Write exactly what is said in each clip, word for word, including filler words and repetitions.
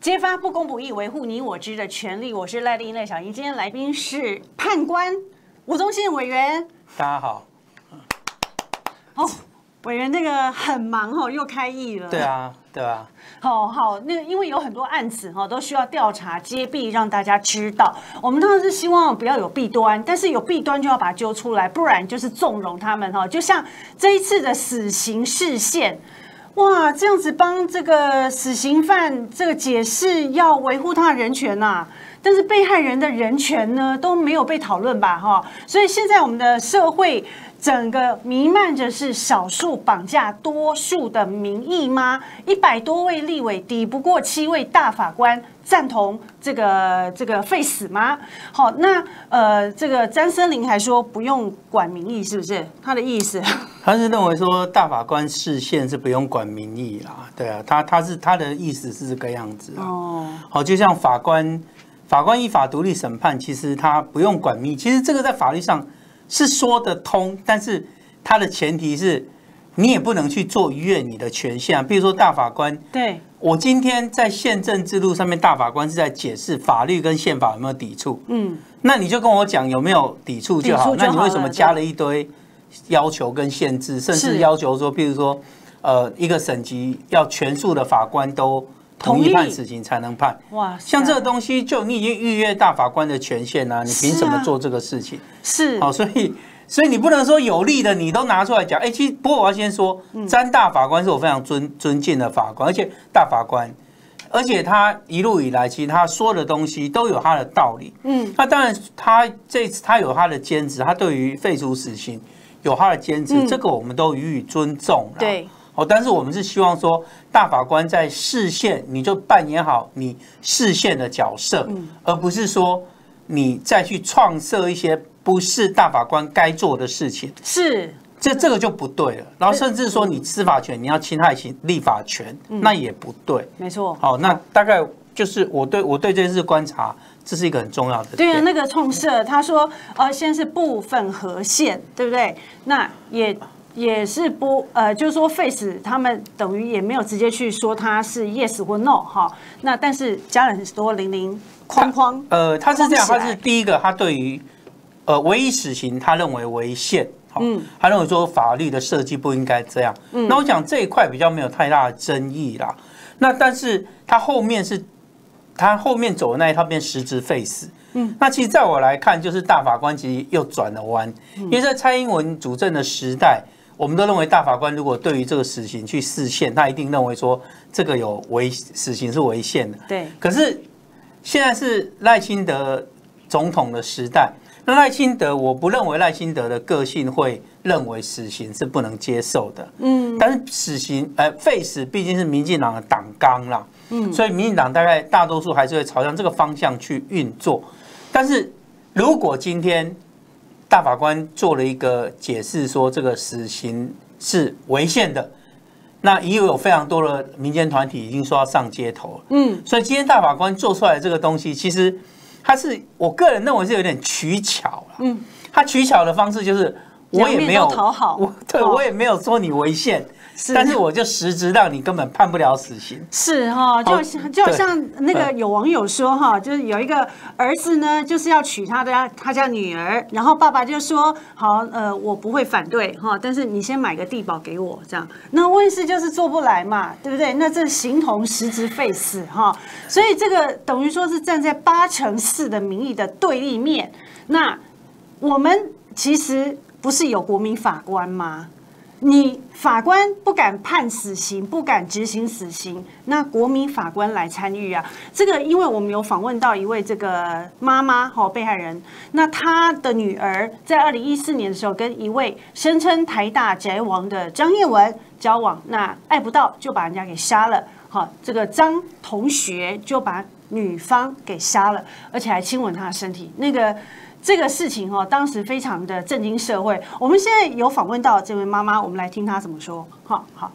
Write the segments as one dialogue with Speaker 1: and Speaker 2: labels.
Speaker 1: 揭发不公不义，维护你我知的权利。我是赖丽赖小英，今天来宾是判官吴宗宪委员。
Speaker 2: 大家好。
Speaker 1: 哦，委员那个很忙哦，又开议了。
Speaker 2: 对啊，对啊。
Speaker 1: 好好，那因为有很多案子哈，都需要调查揭弊，让大家知道。我们当然是希望不要有弊端，但是有弊端就要把它揪出来，不然就是纵容他们哈。就像这一次的死刑释宪，哇，这样子帮这个死刑犯这个解释要维护他的人权呐、啊。但是被害人的人权呢都没有被讨论吧哈，所以现在我们的社会整个弥漫着是少数绑架多数的民意吗？一百多位立委抵不过七位大法官赞同这个这个废死吗？好，那呃这个詹森林还说不用管民意，是不是他的意思？
Speaker 2: 他是认为说大法官释宪是不用管民意啦，对啊，他他是他的意思是这个样子啊。哦，好，就像法官。法官依法独立审判，其实他不用管民意，其实这个在法律上是说得通，但是它的前提是你也不能去做逾越你的权限啊。比如说大法官，
Speaker 1: 对
Speaker 2: 我今天在宪政制度上面，大法官是在解释法律跟宪法有没有抵触，嗯，那你就跟我讲有没有抵触就好。那你为什么加了一堆要求跟限制，甚至要求说，比如说，呃，一个省级要全数的法官都同意判死刑才能判，哇！像这个东西，就你已经逾越大法官的权限啊，你凭什么做这个事情？
Speaker 1: 是，
Speaker 2: 好，所以所以你不能说有利的你都拿出来讲。哎，其实不过我要先说，詹大法官是我非常尊尊敬的法官，而且大法官，而且他一路以来，其实他说的东西都有他的道理。嗯，那当然他这次他有他的坚持，他对于废除死刑有他的坚持，这个我们都予以尊重。
Speaker 1: 对。
Speaker 2: 哦，但是我们是希望说，大法官在释宪，你就扮演好你释宪的角色，嗯、而不是说你再去创设一些不是大法官该做的事情。
Speaker 1: 是，
Speaker 2: 这这个就不对了。然后甚至说你司法权，你要侵害其立法权，嗯、那也不对。
Speaker 1: 没错。
Speaker 2: 好，那大概就是我对我对这件事观察，这是一个很重要的。
Speaker 1: 对啊，那个创设他说，呃，现在是部分合宪，对不对？那也。也是不呃，就是说 ，Face 他们等于也没有直接去说他是 yes 或 no 哈。那但是加了很多零零框框。
Speaker 2: 呃，他是这样，他是第一个，他对于呃唯一死刑，他认为违宪，嗯，他认为说法律的设计不应该这样。嗯，那我讲这一块比较没有太大的争议啦。那但是他后面是，他后面走的那一套变实质废死。嗯，那其实在我来看，就是大法官其实又转了弯，因为在蔡英文主政的时代。我们都认为大法官如果对于这个死刑去释宪，他一定认为说这个有违死刑是违宪的。
Speaker 1: 对。
Speaker 2: 可是现在是赖清德总统的时代，那赖清德我不认为赖清德的个性会认为死刑是不能接受的。嗯。但是死刑呃废死毕竟是民进党的党纲啦，嗯，所以民进党大概大多数还是会朝向这个方向去运作。但是如果今天大法官做了一个解释，说这个死刑是违宪的，那已有非常多的民间团体已经说要上街头了。嗯，所以今天大法官做出来的这个东西，其实他是我个人认为是有点取巧了。嗯，他取巧的方式就是我也没有
Speaker 1: 讨好，
Speaker 2: 我对我也没有说你违宪。但是我就实质让你根本判不了死刑。
Speaker 1: 是哈，就像就像那个有网友说哈，就是有一个儿子呢，就是要娶他的他家女儿，然后爸爸就说好，呃，我不会反对哈，但是你先买个地保给我这样。那问世就是做不来嘛，对不对？那这形同实质废死哈，所以这个等于说是站在八成四的民意的对立面。那我们其实不是有国民法官吗？你法官不敢判死刑，不敢执行死刑，那国民法官来参与啊？这个，因为我们有访问到一位这个妈妈哈被害人，那她的女儿在二零一四年的时候跟一位声称台大宅王的张彦文交往，那爱不到就把人家给杀了。好，这个张同学就把女方给杀了，而且还亲吻她的身体。那个。这个事情哦，当时非常的震惊社会。我们现在有访问到这位妈妈，我们来听她怎么说。好好。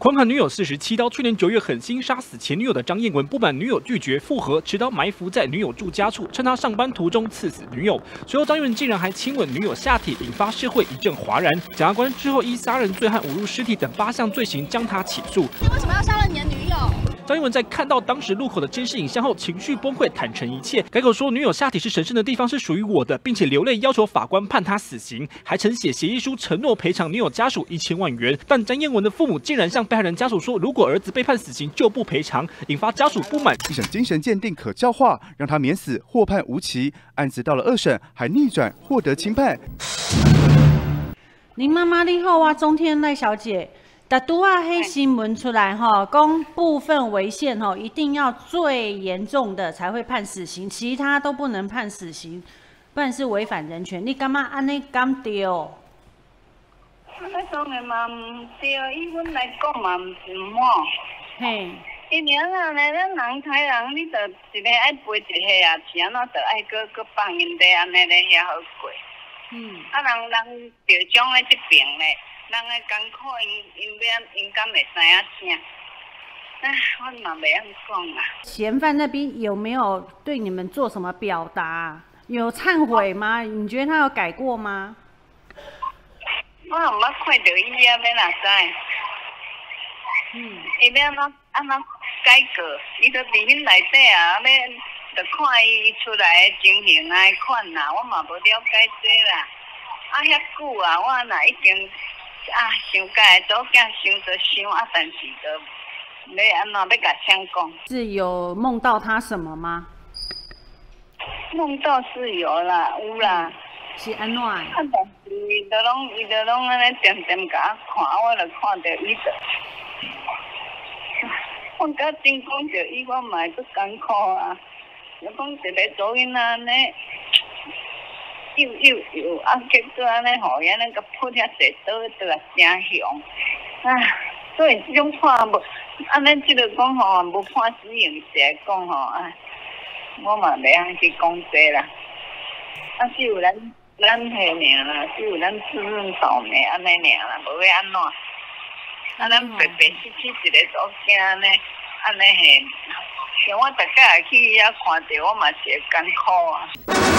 Speaker 3: 狂砍女友四十七刀。去年九月狠心杀死前女友的张彦文，不满女友拒绝复合，持刀埋伏在女友住家处，趁她上班途中刺死女友。随后张彦文竟然还亲吻女友下体，引发社会一阵哗然。检察官之后依杀人罪和侮辱尸体等八项罪行将他起诉。
Speaker 4: 你为什么要杀了你的女友？
Speaker 3: 张彦文在看到当时路口的监视影像后，情绪崩溃，坦诚一切，改口说女友下体是神圣的地方，是属于我的，并且流泪要求法官判他死刑，还曾写协议书承诺赔偿女友家属一千万元。但张彦文的父母竟然向被害人家属说，如果儿子被判死刑就不赔偿，引发家属不满。
Speaker 5: 一审精神鉴定可教化，让他免死或判无期。案子到了二审还逆转获得轻判。
Speaker 1: 林妈妈你好啊，中天赖小姐。但拄啊，迄新闻出来吼，讲部分违宪吼，一定要最严重的才会判死刑，其他都不能判死刑，不然是违反人权。你感觉安尼敢对？安
Speaker 6: 尼讲的嘛唔对，以阮来讲嘛唔唔好。
Speaker 1: 嘿，
Speaker 6: 因为啊，咱人台人，你着一个爱陪一个啊，是安怎着爱搁搁放因地安尼咧遐好过。嗯。啊，人人着种咧这边咧。人的艰苦，因因要因敢会知影啥？唉，我嘛袂晓讲啊。
Speaker 1: 嫌犯那边有没有对你们做什么表达？有忏悔吗？你觉得他有改过吗？
Speaker 6: 我也毋捌看到伊啊，要哪知？嗯。伊要安怎安怎改过？伊都伫恁内底啊，要着看伊出来的情形啊、款啊，我嘛无了解这啦。啊，遐久啊，我若已经。啊，想家的祖囝想着想啊，但是着要安怎要甲谁讲？
Speaker 1: 是有梦到他什么吗？
Speaker 6: 梦到是有啦，有啦。
Speaker 1: 是安怎？啊，
Speaker 6: 但是伊着拢伊着拢安尼点点甲我看，我着看着伊着。我甲真讲着伊，我嘛会足艰苦啊。我讲一个祖囡仔安尼。又又又啊！结果安尼，互伊安尼个扑遐济刀，倒来真凶。唉，所以这种判无，安尼即个讲吼，无判死刑是来讲吼，唉，我嘛袂晓去讲这啦。啊，只有咱咱迄尔啦，只有咱自认倒霉安尼尔啦，无要安怎？啊，咱白白死死一个祖囝安尼，安尼嘿，像我逐家去遐看着，我嘛是会艰苦啊。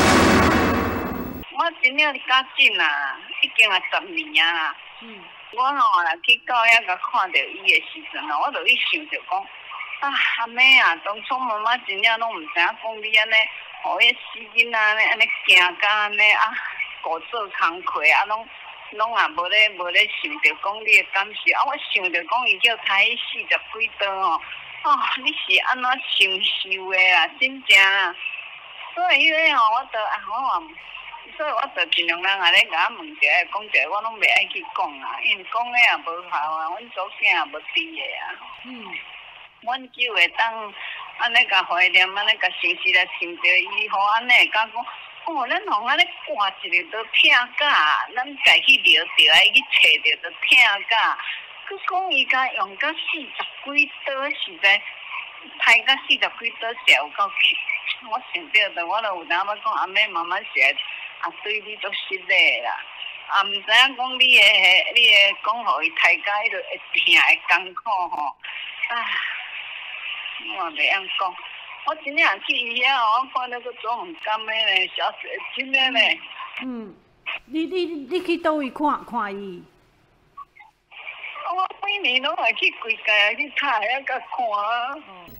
Speaker 6: 我真正较紧啦，已经啊十年啊啦。嗯。我吼啦去到遐甲看到伊的时阵哦，我就去想着讲，啊阿妹啊，当初妈妈真正拢毋知影讲你安尼，互迄死囡仔安尼安尼行甲安尼啊，顾做工课啊，拢拢也无咧无咧想着讲你的感受啊。我想着讲伊叫杀四十几刀哦，哦，你是安怎承受的啦？真正啊。所以迄个吼，我着啊，我话。所以我就尽量人安尼甲我问一下，讲一下，我拢袂爱去讲啊，因为讲的也无效啊，阮祖囝也无知的啊。嗯。阮只会当安尼甲怀念，安尼甲诚实来寻着伊，互安尼会甲讲，哦，咱互安尼挂一个都疼甲，咱家去撩着，爱去找着都疼甲。佮讲伊甲用甲四十几刀，实在拍甲四十几刀，是有够气。我想着的，我就有当要讲阿妹妈妈是。啊，对你足失礼啦！啊，毋知影讲你的迄，你的讲互伊大家迄个会疼会艰苦吼。啊，我袂晓讲。我真正去伊遐哦，我看到佫做毋甘的咧，小姐真的咧。嗯，
Speaker 1: 你你你去倒位看看伊？
Speaker 6: 我每年拢会去规家去睇遐甲看啊。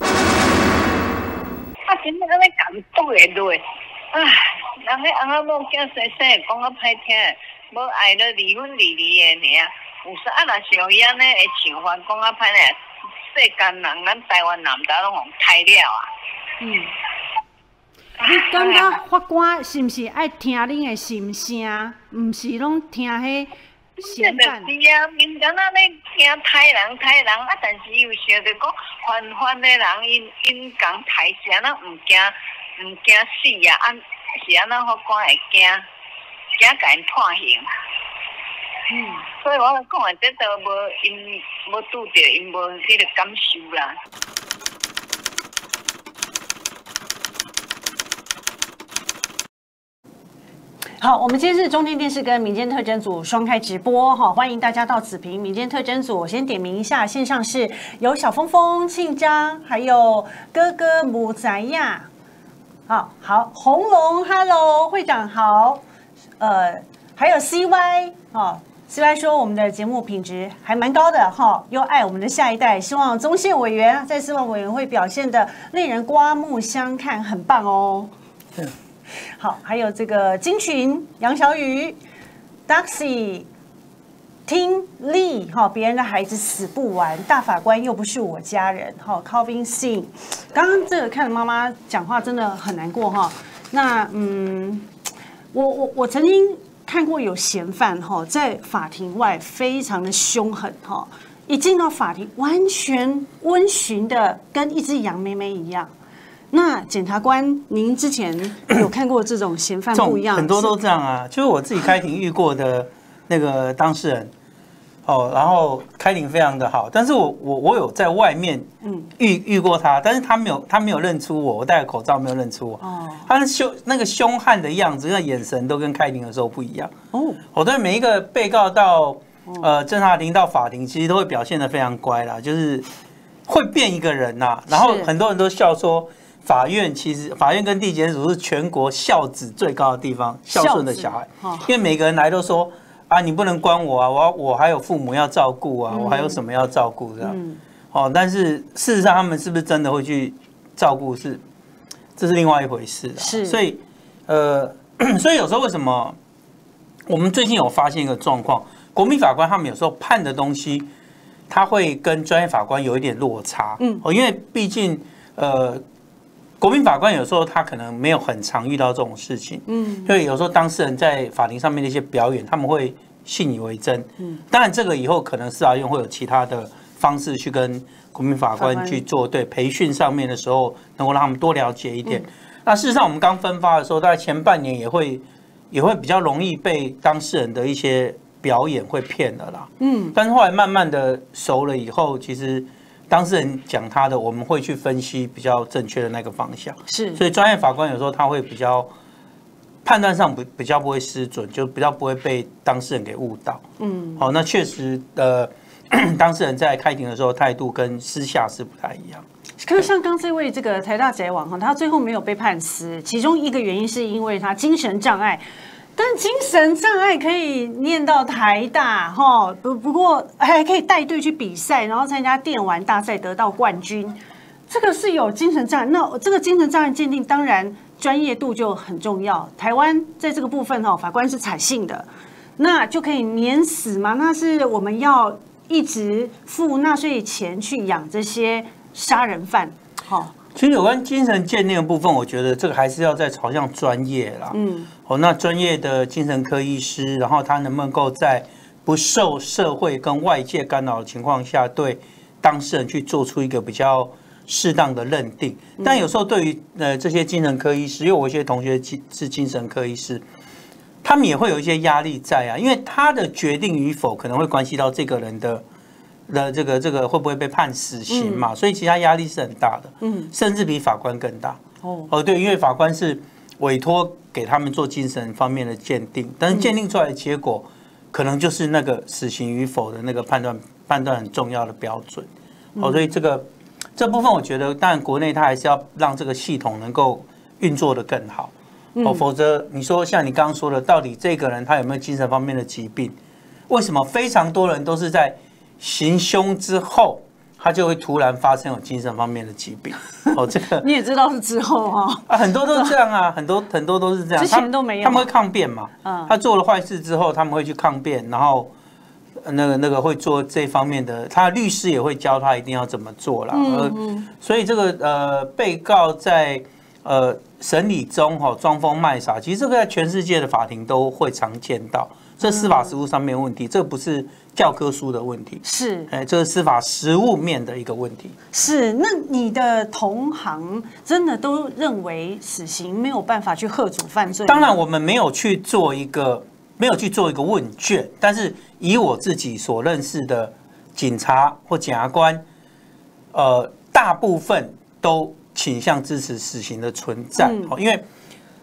Speaker 6: 啊，真正安尼感动会落。啊，人迄翁仔某囝生生讲啊歹听，无爱了离婚离离的尔。有啥啊？若像伊安尼的想法讲啊歹咧，世间人咱台湾男仔拢互刣了啊。嗯。
Speaker 1: 你感觉法官是毋是爱听恁的心声，毋是拢听迄嫌犯？
Speaker 6: 是啊，民间啊咧听刣人刣人啊，但是又想着讲犯犯的人因因讲刣是安怎毋惊？毋惊死啊！安是安怎法官会惊？惊甲因判刑。嗯。所以我讲的这都无因无拄着因无迄个感受啦。
Speaker 1: 好，我们今天是中天电视跟民间特侦组双开直播哈，欢迎大家到子屏民间特侦组。我先点名一下，线上是有小峰峰、庆章，还有哥哥母仔亚。好好，红龙 ，Hello， 会长好，呃，还有 C Y 哦 ，C Y 说我们的节目品质还蛮高的哈，又爱我们的下一代，希望中县委员在司法委员会表现的令人刮目相看，很棒哦。嗯好，还有这个金群、杨小雨、Daxi、听力哈，别人的孩子死不完，大法官又不是我家人哈。Calvin Singh， 刚刚这个看妈妈讲话真的很难过哈。那嗯，我我我曾经看过有嫌犯哈，在法庭外非常的凶狠哈，一进到法庭完全温驯的跟一只羊妹妹一样。那检察官，您之前有看过这种嫌犯不一样？
Speaker 2: 很多都这样啊，就是我自己开庭遇过的那个当事人，哦，然后开庭非常的好，但是我我我有在外面遇遇过他，但是他没有他没有认出我，我戴着口罩没有认出我，哦，他的凶那个凶悍的样子，那眼神都跟开庭的时候不一样。哦，我对每一个被告到呃侦查庭到法庭，其实都会表现得非常乖啦，就是会变一个人呐，然后很多人都笑说。法院其实，法院跟地检署是全国孝子最高的地方，孝顺的小孩。因为每个人来都说啊，你不能关我啊，我我还有父母要照顾啊，我还有什么要照顾这样。哦，但是事实上他们是不是真的会去照顾是，这是另外一回事啊。是，所以呃，所以有时候为什么我们最近有发现一个状况，国民法官他们有时候判的东西，他会跟专业法官有一点落差。嗯，哦，因为毕竟呃。国民法官有时候他可能没有很常遇到这种事情，嗯，所以有时候当事人在法庭上面的一些表演，他们会信以为真，嗯，当然这个以后可能司法院会有其他的方式去跟国民法官去做对培训上面的时候，能够让他们多了解一点。嗯、那事实上我们刚分发的时候，大概前半年也会也会比较容易被当事人的一些表演会骗的啦，嗯，但是后来慢慢的熟了以后，其实。当事人讲他的，我们会去分析比较正确的那个方向。是，所以专业法官有时候他会比较判断上比比较不会失准，就比较不会被当事人给误导。嗯，好，那确实呃，当事人在开庭的时候态度跟私下是不太一样。
Speaker 1: 可是像刚这位这个台大宅网哈，他最后没有被判死，其中一个原因是因为他精神障碍。但精神障碍可以念到台大哈，不不过还可以带队去比赛，然后参加电玩大赛得到冠军，这个是有精神障碍。那这个精神障碍鉴定当然专业度就很重要。台湾在这个部分哈，法官是采信的，那就可以免死吗？那是我们要一直付纳税钱去养这些杀人犯，哈。
Speaker 2: 其实有关精神鉴定的部分，我觉得这个还是要再朝向专业啦。嗯，哦，那专业的精神科医师，然后他能不能够在不受社会跟外界干扰的情况下，对当事人去做出一个比较适当的认定？但有时候对于呃这些精神科医师，因为我一些同学是精神科医师，他们也会有一些压力在啊，因为他的决定与否可能会关系到这个人的。的这个这个会不会被判死刑嘛？嗯、所以其他压力是很大的，嗯，甚至比法官更大。哦哦，对，因为法官是委托给他们做精神方面的鉴定，但是鉴定出来的结果，可能就是那个死刑与否的那个判断判断很重要的标准。哦，所以这个这部分我觉得，当然国内它还是要让这个系统能够运作的更好。哦，否则你说像你刚刚说的，到底这个人他有没有精神方面的疾病？为什么非常多人都是在行凶之后，他就会突然发生有精神方面的疾病。哦，这个
Speaker 1: 你也知道是之后哈
Speaker 2: 啊，很多都是这样啊，很多很多都是这样。
Speaker 1: 之前都没有，
Speaker 2: 他们会抗辩嘛。嗯，他做了坏事之后，他们会去抗辩，然后那个那个会做这方面的，他的律师也会教他一定要怎么做啦。嗯嗯。所以这个呃，被告在呃审理中哈装疯卖傻，其实这个在全世界的法庭都会常见到。这司法实务上面的问题，这不是教科书的问题，是哎，这是司法实务面的一个问题。
Speaker 1: 是，那你的同行真的都认为死刑没有办法去吓阻犯罪？
Speaker 2: 当然，我们没有去做一个没有去做一个问卷，但是以我自己所认识的警察或检察官，呃，大部分都倾向支持死刑的存在。嗯、因为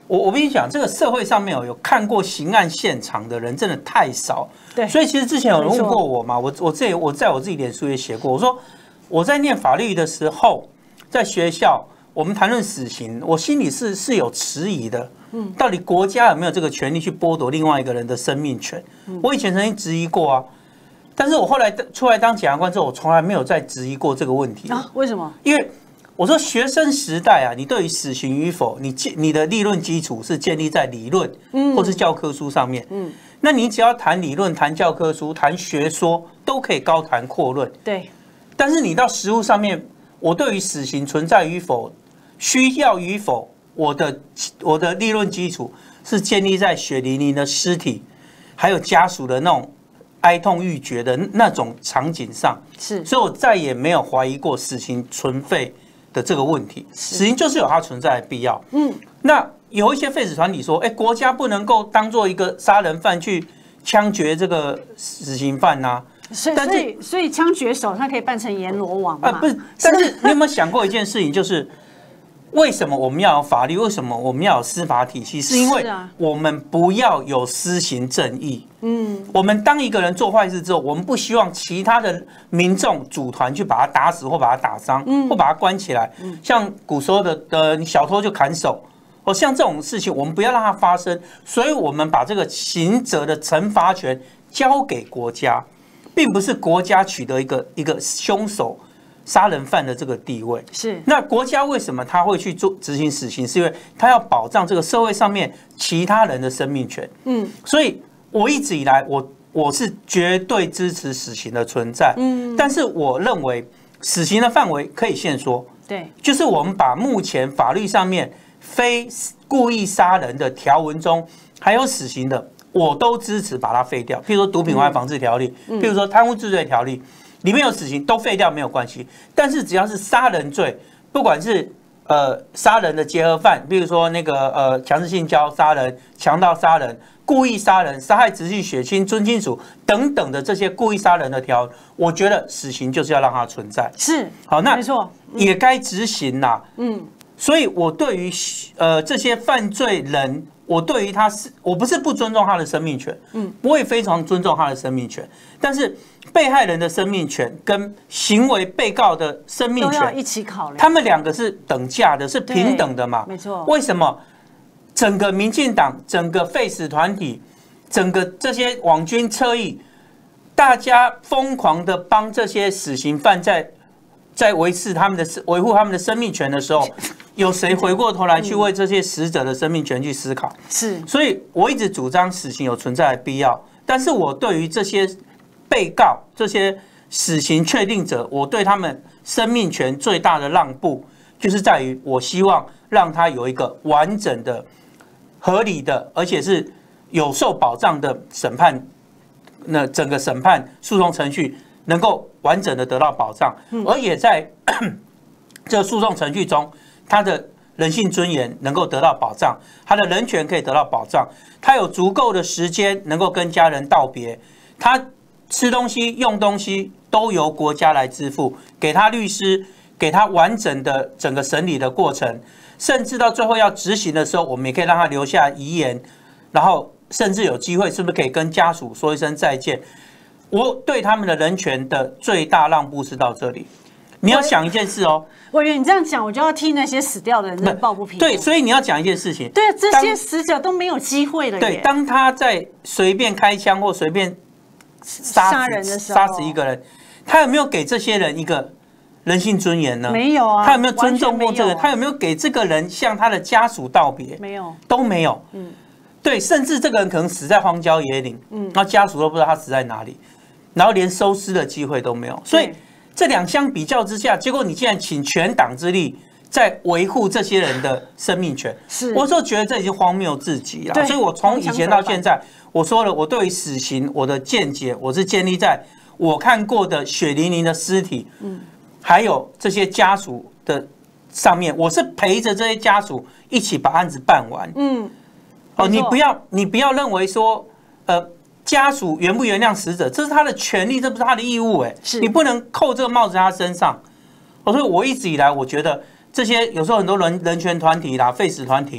Speaker 2: 我我跟你讲，这个社会上面有有看过刑案现场的人真的太少。
Speaker 1: 对，
Speaker 2: 所以其实之前有人问过我嘛，我我这我在我自己脸书也写过，我说我在念法律的时候，在学校我们谈论死刑，我心里是是有迟疑的。嗯，到底国家有没有这个权利去剥夺另外一个人的生命权？我以前曾经质疑过啊，但是我后来出来当检察官之后，我从来没有再质疑过这个问题
Speaker 1: 啊。为什么？
Speaker 2: 因为我说学生时代啊，你对于死刑与否，你你的理论基础是建立在理论或是教科书上面。嗯，那你只要谈理论、谈教科书、谈学说，都可以高谈阔论。
Speaker 1: 对，
Speaker 2: 但是你到实务上面，我对于死刑存在与否、需要与否。我的我的理论基础是建立在血淋淋的尸体，还有家属的那种哀痛欲绝的那种场景上，
Speaker 1: 是，
Speaker 2: 所以我再也没有怀疑过死刑存废的这个问题。死刑就是有它存在的必要。嗯，那有一些废死团体说，哎，国家不能够当做一个杀人犯去枪决这个死刑犯呐、啊。
Speaker 1: 所以所以所以枪决手他可以扮成阎罗王嘛？
Speaker 2: 啊，不是，但是你有没有想过一件事情，就是？为什么我们要有法律？为什么我们要有司法体系？是因为我们不要有私刑正义。嗯，我们当一个人做坏事之后，我们不希望其他的民众组团去把他打死或把他打伤，或把他关起来。像古时候的呃小偷就砍手，哦，像这种事情我们不要让它发生。所以我们把这个刑责的惩罚权交给国家，并不是国家取得一个一个凶手。杀人犯的这个地位
Speaker 1: 是，
Speaker 2: 那国家为什么他会去做执行死刑？是因为他要保障这个社会上面其他人的生命权。嗯，所以我一直以来，我我是绝对支持死刑的存在。嗯，但是我认为死刑的范围可以限缩。
Speaker 1: 对，
Speaker 2: 就是我们把目前法律上面非故意杀人的条文中还有死刑的，我都支持把它废掉。譬如说毒品危害防治条例，譬如说贪污治罪条例。里面有死刑都废掉没有关系，但是只要是杀人罪，不管是呃杀人的结合犯，比如说那个呃强制性交杀人、强盗杀人、故意杀人、杀害直系血亲、尊亲属等等的这些故意杀人的条文，我觉得死刑就是要让它存在。
Speaker 1: 是，
Speaker 2: 好，那
Speaker 1: 没错，
Speaker 2: 也该执行啦。嗯，所以我对于呃这些犯罪人，我对于他是，我不是不尊重他的生命权，嗯，我也非常尊重他的生命权，但是被害人的生命权跟行为被告的生命权
Speaker 1: 一起考量，
Speaker 2: 他们两个是等价的，是平等的嘛？
Speaker 1: 没错。
Speaker 2: 为什么整个民进党、整个废死团体、整个这些网军侧翼，大家疯狂的帮这些死刑犯在在维持他们的维护他们的生命权的时候？有谁回过头来去为这些死者的生命权去思考？
Speaker 1: 是，
Speaker 2: 所以我一直主张死刑有存在的必要，但是我对于这些被告、这些死刑确定者，我对他们生命权最大的让步，就是在于我希望让他有一个完整的、合理的，而且是有受保障的审判，那整个审判诉讼程序能够完整的得到保障，而也在这个诉讼程序中。他的人性尊严能够得到保障，他的人权可以得到保障，他有足够的时间能够跟家人道别，他吃东西、用东西都由国家来支付，给他律师，给他完整的整个审理的过程，甚至到最后要执行的时候，我们也可以让他留下遗言，然后甚至有机会是不是可以跟家属说一声再见？我对他们的人权的最大让步是到这里。你要想一件事哦。
Speaker 1: 委员，你这样讲，我就要替那些死掉的人抱不平。
Speaker 2: 对，所以你要讲一件事情。
Speaker 1: 对，这些死者都没有机会了。
Speaker 2: 对，当他在随便开枪或随便杀人的时候，杀死一个人，他有没有给这些人一个人性尊严呢？
Speaker 1: 没有啊。
Speaker 2: 他有没有尊重过这个？他有没有给这个人向他的家属道别？
Speaker 1: 没有，
Speaker 2: 都没有。嗯，对，甚至这个人可能死在荒郊野岭，嗯，然后家属都不知道他死在哪里，然后连收尸的机会都没有，所以。这两相比较之下，结果你竟然请全党之力在维护这些人的生命权，
Speaker 1: 是，
Speaker 2: 我就觉得这已经荒谬至极了。所以我从以前到现在，我说了，我对于死刑我的见解，我是建立在我看过的血淋淋的尸体，嗯，还有这些家属的上面，我是陪着这些家属一起把案子办完，嗯，哦，你不要你不要认为说，呃。家属原不原谅死者，这是他的权利，这不是他的义务。哎，你不能扣这个帽子在他身上。所以我一直以来，我觉得这些有时候很多人人权团体啦、废死团体，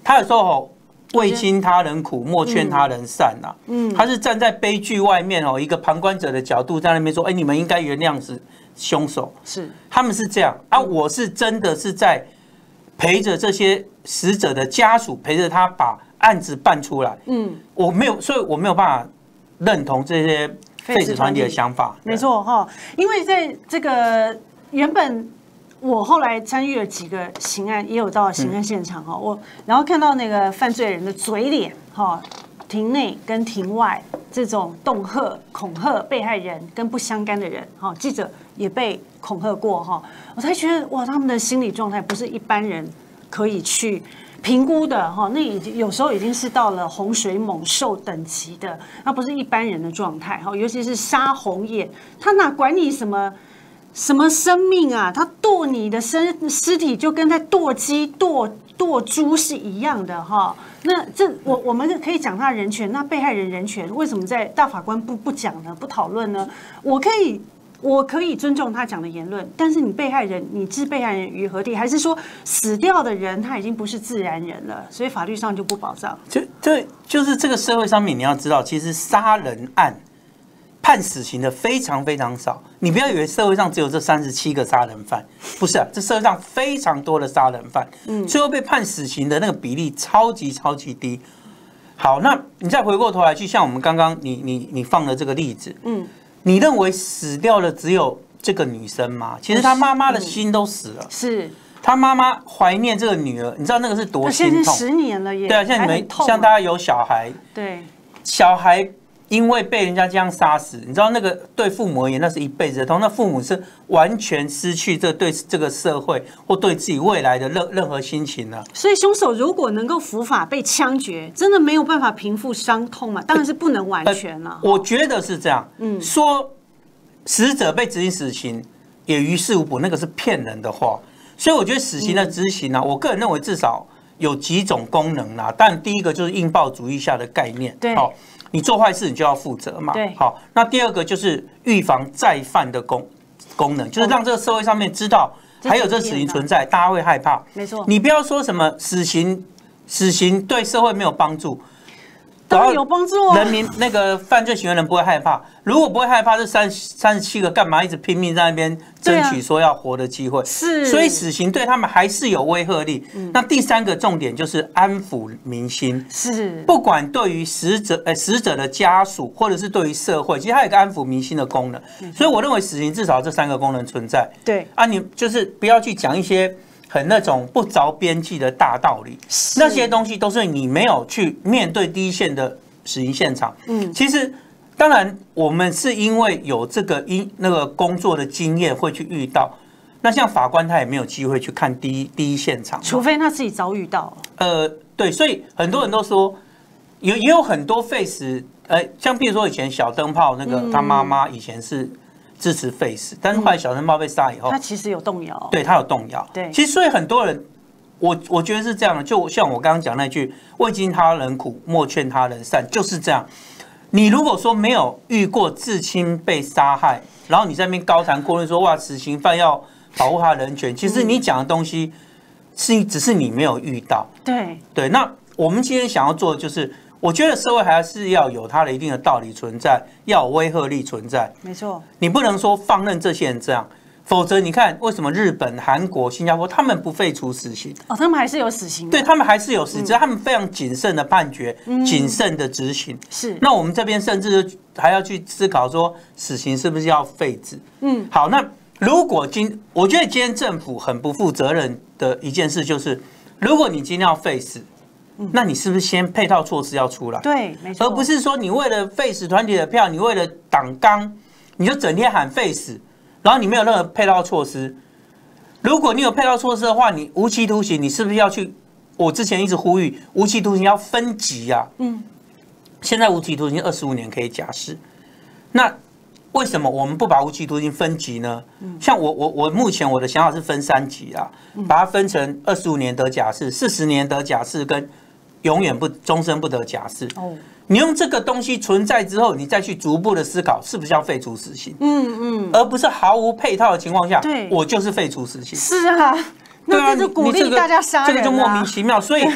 Speaker 2: 他有时候未经他人苦，莫劝他人善呐。嗯，他是站在悲剧外面哦，一个旁观者的角度在那边说，哎，你们应该原谅是凶手。
Speaker 1: 是，
Speaker 2: 他们是这样啊，我是真的是在陪着这些死者的家属，陪着他把案子办出来。嗯，我没有，所以我没有办法认同这些废死团体的想法。
Speaker 1: 没错哈，因为在这个原本我后来参与了几个刑案，也有到刑案现场哈，我然后看到那个犯罪人的嘴脸哈，庭内跟庭外这种恫吓、恐吓被害人跟不相干的人哈，记者也被恐吓过哈，我才觉得哇，他们的心理状态不是一般人可以去评估的哈，那已经有时候已经是到了洪水猛兽等级的，那不是一般人的状态哈，尤其是杀红眼，他哪管你什么什么生命啊，他剁你的身尸体就跟在剁鸡剁剁猪是一样的哈。那这我我们可以讲他人权，那被害人人权为什么在大法官不不讲呢？不讨论呢？我可以。我可以尊重他讲的言论，但是你被害人，你置被害人于何地？还是说死掉的人他已经不是自然人了，所以法律上就不保障？
Speaker 2: 就对，就是这个社会上面你要知道，其实杀人案判死刑的非常非常少。你不要以为社会上只有这三十七个杀人犯，不是啊，这社会上非常多的杀人犯，嗯，最后被判死刑的那个比例超级超级低。好，那你再回过头来去，像我们刚刚你你你放的这个例子，嗯。你认为死掉的只有这个女生吗？其实她妈妈的心都死了，
Speaker 1: 是
Speaker 2: 她妈妈怀念这个女儿，你知道那个是多心痛。
Speaker 1: 十年了耶，
Speaker 2: 对啊，像你们像大家有小孩，
Speaker 1: 对，
Speaker 2: 小孩因为被人家这样杀死，你知道那个对父母而言那是一辈子的痛，那父母是完全失去这对这个社会或对自己未来的任任何心情了。
Speaker 1: 所以凶手如果能够伏法被枪决，真的没有办法平复伤痛嘛？当然是不能完全了。
Speaker 2: 我觉得是这样，嗯，说死者被执行死刑也于事无补，那个是骗人的话。所以我觉得死刑的执行啊，我个人认为至少有几种功能啦。但第一个就是应报主义下的概念，
Speaker 1: 对，
Speaker 2: 好。你做坏事，你就要负责嘛。
Speaker 1: 对，
Speaker 2: 好，那第二个就是预防再犯的功功能，就是让这个社会上面知道还有这死刑存在，大家会害怕。
Speaker 1: 没错，
Speaker 2: 你不要说什么死刑，死刑对社会没有帮助，
Speaker 1: 当然有帮助啊。
Speaker 2: 人民那个犯罪行为人不会害怕，如果不会害怕，这三三十七个干嘛一直拼命在那边争取说要活的机会？
Speaker 1: 是，
Speaker 2: 所以死刑对他们还是有威慑力。那第三个重点就是安抚民心，
Speaker 1: 是，
Speaker 2: 不管对于死者呃死者的家属，或者是对于社会，其实它有一个安抚民心的功能。所以我认为死刑至少这三个功能存在。
Speaker 1: 对
Speaker 2: 啊，你就是不要去讲一些很那种不着边际的大道理，那些东西都是你没有去面对第一线的死刑现场。嗯，其实当然我们是因为有这个因那个工作的经验会去遇到，那像法官他也没有机会去看第一第一现场，
Speaker 1: 除非他自己遭遇到。
Speaker 2: 呃，对，所以很多人都说有也有很多废死，呃，像比如说以前小灯泡那个他妈妈以前是支持废死，但是后来小灯泡被杀以后，
Speaker 1: 他其实有动摇，
Speaker 2: 对他有动摇。
Speaker 1: 对，
Speaker 2: 其实所以很多人，我我觉得是这样的，就像我刚刚讲那句“未经他人苦，莫劝他人善”，就是这样。你如果说没有遇过至亲被杀害，然后你在那边高谈阔论说哇，死刑犯要保护他的人权，其实你讲的东西是只是你没有遇到。
Speaker 1: 对
Speaker 2: 对，那我们今天想要做的就是。我觉得社会还是要有它的一定的道理存在，要有威慑力存在。
Speaker 1: 没错，
Speaker 2: 你不能说放任这些人这样，否则你看为什么日本、韩国、新加坡他们不废除死刑？
Speaker 1: 哦，他们还是有死刑的。
Speaker 2: 对，他们还是有死刑，只是他们非常谨慎的判决，谨慎的执行。
Speaker 1: 是。
Speaker 2: 那我们这边甚至还要去思考说，死刑是不是要废止？嗯，好，那如果今我觉得今天政府很不负责任的一件事就是，如果你今天要废死。那你是不是先配套措施要出来？
Speaker 1: 对，没错，
Speaker 2: 而不是说你为了废死团体的票，你为了党纲，你就整天喊废死，然后你没有任何配套措施。如果你有配套措施的话，你无期徒刑，你是不是要去？我之前一直呼吁，无期徒刑要分级啊。嗯，现在无期徒刑二十五年可以假释，那为什么我们不把无期徒刑分级呢？像我我我目前我的想法是分三级啊，把它分成二十五年得假释、四十年得假释跟永远不终身不得假释。哦，你用这个东西存在之后，你再去逐步的思考是不是要废除死刑。嗯嗯，而不是毫无配套的情况下，
Speaker 1: 对，
Speaker 2: 我就是废除死刑。
Speaker 1: 是啊，那这就鼓励大家杀人，
Speaker 2: 这个就莫名其妙。所以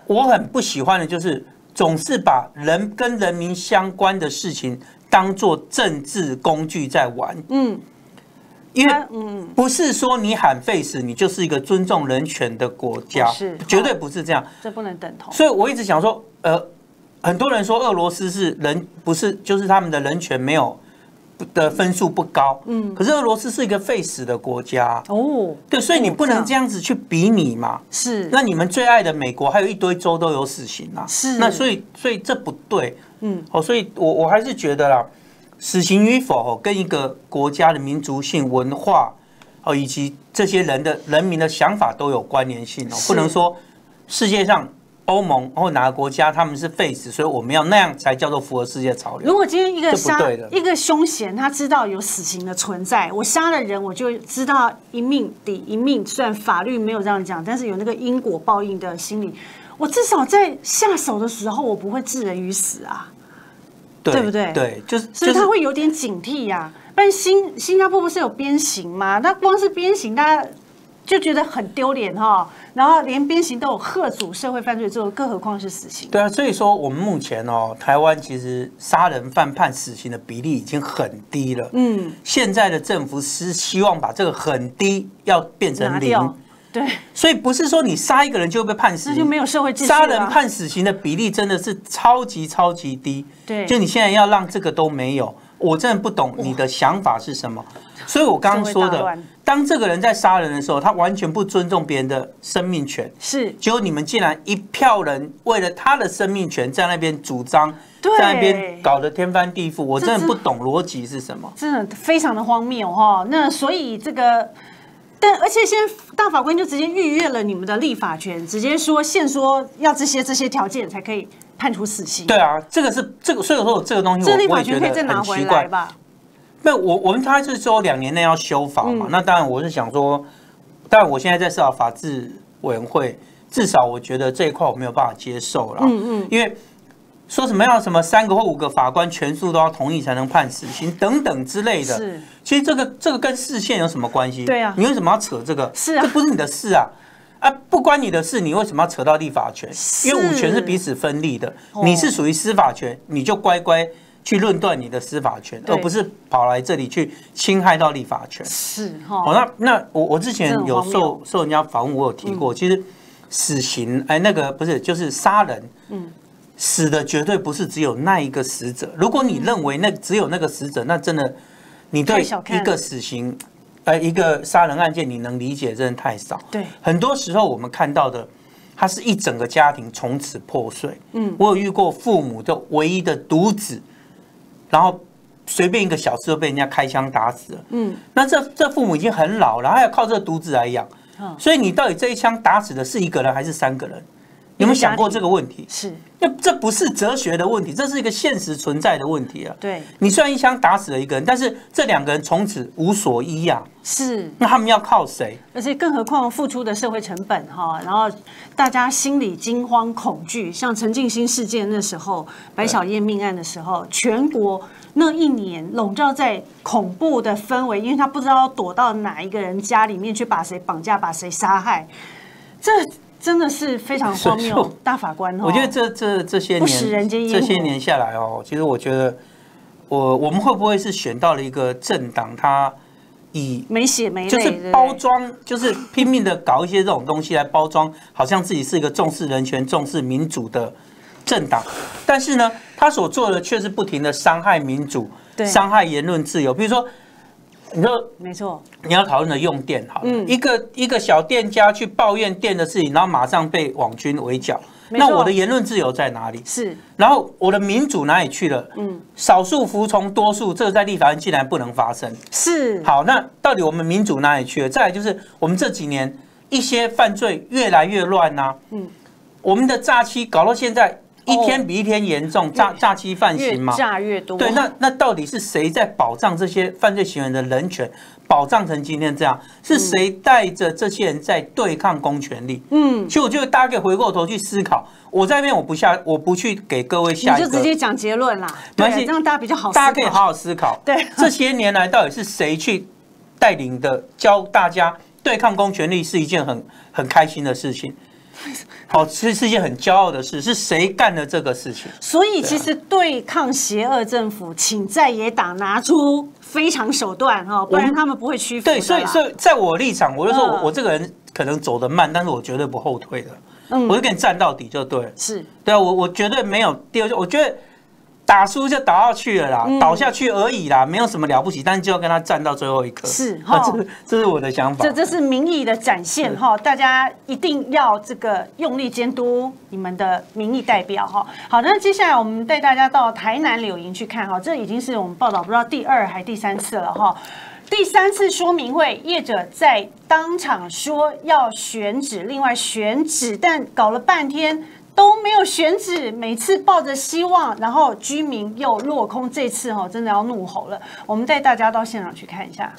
Speaker 2: 我很不喜欢的就是总是把人跟人民相关的事情当作政治工具在玩。嗯。因为不是说你喊废死，你就是一个尊重人权的国家，
Speaker 1: 是
Speaker 2: 绝对不是这样，
Speaker 1: 这不能等同。
Speaker 2: 所以我一直想说，呃，很多人说俄罗斯是人不是，就是他们的人权没有的分数不高，嗯，可是俄罗斯是一个废死的国家哦，对，所以你不能这样子去比拟嘛，
Speaker 1: 是。
Speaker 2: 那你们最爱的美国还有一堆州都有死刑啊，
Speaker 1: 是，
Speaker 2: 那所以所以这不对，嗯，哦，所以我我还是觉得啦。死刑与否跟一个国家的民族性文化哦，以及这些人的人民的想法都有关联性哦，不能说世界上欧盟或哪个国家他们是废死，所以我们要那样才叫做符合世界潮流。
Speaker 1: 如果今天一个杀一个凶嫌，他知道有死刑的存在，我杀了人，我就知道一命抵一命。虽然法律没有这样讲，但是有那个因果报应的心理，我至少在下手的时候，我不会置人于死啊。对, 对不对？
Speaker 2: 对，就是，
Speaker 1: 所以他会有点警惕呀、啊。不然新新加坡不是有鞭刑吗？那光是鞭刑，大家就觉得很丢脸哈。然后连鞭刑都有嚇阻社会犯罪之后，更何况是死刑？
Speaker 2: 对啊，所以说我们目前哦，台湾其实杀人犯判死刑的比例已经很低了。嗯，现在的政府是希望把这个很低要变成零。
Speaker 1: 对，
Speaker 2: 所以不是说你杀一个人就会被判死刑，
Speaker 1: 那就没有社会秩序了。
Speaker 2: 杀人判死刑的比例真的是超级超级低。
Speaker 1: 对，
Speaker 2: 就你现在要让这个都没有，我真的不懂你的想法是什么。所以我刚刚说的，当这个人在杀人的时候，他完全不尊重别人的生命权。
Speaker 1: 是，
Speaker 2: 结果你们竟然一票人为了他的生命权在那边主张，在那边搞得天翻地覆，我真的不懂逻辑是什么。
Speaker 1: 真的非常的荒谬哈。那所以这个。但而且现在大法官就直接逾越了你们的立法权，直接说限说要这些这些条件才可以判处死刑。
Speaker 2: 对啊，这个是这个，所以说这个东西
Speaker 1: 这立法权可以再拿回来吧？
Speaker 2: 那我我们他是说两年内要修法嘛？那当然我是想说，当然我现在在司法法制委员会，至少我觉得这一块我没有办法接受了。嗯嗯，因为说什么要什么三个或五个法官全数都要同意才能判死刑等等之类的。
Speaker 1: 是，
Speaker 2: 其实这个这个跟释宪有什么关系？
Speaker 1: 对啊，
Speaker 2: 你为什么要扯这个？
Speaker 1: 是啊，
Speaker 2: 这不是你的事啊！啊，不关你的事，你为什么要扯到立法权？因为五权是彼此分立的，你是属于司法权，你就乖乖去论断你的司法权，而不是跑来这里去侵害到立法权。
Speaker 1: 是哈。
Speaker 2: 好，那那我我之前有受受人家访问，我有提过，其实死刑哎，那个不是就是杀人，嗯。死的绝对不是只有那一个死者。如果你认为那只有那个死者，那真的你对一个死刑，呃，一个杀人案件，你能理解真的太少。
Speaker 1: 对，
Speaker 2: 很多时候我们看到的，它是一整个家庭从此破碎。嗯，我有遇过父母的唯一的独子，然后随便一个小事就被人家开枪打死了。嗯，那这这父母已经很老了，还要靠这个独子来养。所以你到底这一枪打死的是一个人还是三个人？有没有想过这个问题？
Speaker 1: 是，
Speaker 2: 那这不是哲学的问题，这是一个现实存在的问题啊。
Speaker 1: 对，
Speaker 2: 你虽然一枪打死了一个人，但是这两个人从此无所依啊。
Speaker 1: 是，
Speaker 2: 那他们要靠谁？
Speaker 1: 而且更何况付出的社会成本哈，然后大家心里惊慌恐惧，像陈进兴事件那时候，白小燕命案的时候，全国那一年笼罩在恐怖的氛围，因为他不知道躲到哪一个人家里面去把谁绑架、把谁杀害，这。真的是非常荒谬，大法官哦！
Speaker 2: 我觉得这这这些年这些年下来哦，其实我觉得我我们会不会是选到了一个政党，他以
Speaker 1: 没血没泪，
Speaker 2: 就是包装，就是拼命的搞一些这种东西来包装，好像自己是一个重视人权、重视民主的政党，但是呢，他所做的却是不停的伤害民主、伤害言论自由，比如说。你说
Speaker 1: 没错，
Speaker 2: 你要讨论的用电好了，嗯、一个一个小店家去抱怨电的事情，然后马上被网军围剿，那我的言论自由在哪里？
Speaker 1: 是，
Speaker 2: 然后我的民主哪里去了？嗯，少数服从多数，这个在立法院竟然不能发生。
Speaker 1: 是，
Speaker 2: 好，那到底我们民主哪里去了？再来就是我们这几年一些犯罪越来越乱呐、啊，嗯，我们的诈欺搞到现在。一天比一天严重，诈诈欺犯行嘛，
Speaker 1: 越诈越多。
Speaker 2: 对，那那到底是谁在保障这些犯罪行为的人权？保障成今天这样，是谁带着这些人在对抗公权力？嗯，其实我觉得大家可以回过头去思考。我在那边我不下，我不去给各位下一个，
Speaker 1: 你就直接讲结论啦。对，这样大家比较好思考。
Speaker 2: 大家可以好好思考。
Speaker 1: 对，
Speaker 2: 这些年来到底是谁去带领的，教大家对抗公权力是一件很很开心的事情？ 好，其实是一件很骄傲的事，是谁干的这个事情？
Speaker 1: 所以其实对抗邪恶政府，请在野党拿出非常手段哈，不然他们不会屈服的啦。
Speaker 2: 对，所以所以在我立场，我就说我、
Speaker 1: 嗯、
Speaker 2: 我这个人可能走得慢，但是我绝对不后退的，嗯，我就跟你站到底就对了。
Speaker 1: 是，
Speaker 2: 对啊，我我绝对没有第二句，我觉得。打输就打下去了啦，嗯、倒下去而已啦，没有什么了不起，但是就要跟他战到最后一刻。
Speaker 1: 是哈，
Speaker 2: 这这是我的想法。
Speaker 1: 这这是民意的展现哈，大家一定要这个用力监督你们的民意代表哈。好，那接下来我们带大家到台南柳营去看哈，这已经是我们报道不知道第二还第三次了哈。第三次说明会，业者在当场说要选址，另外选址，但搞了半天。都没有选址，每次抱着希望，然后居民又落空。这次哈，真的要怒吼了。我们带大家到现场去看一下。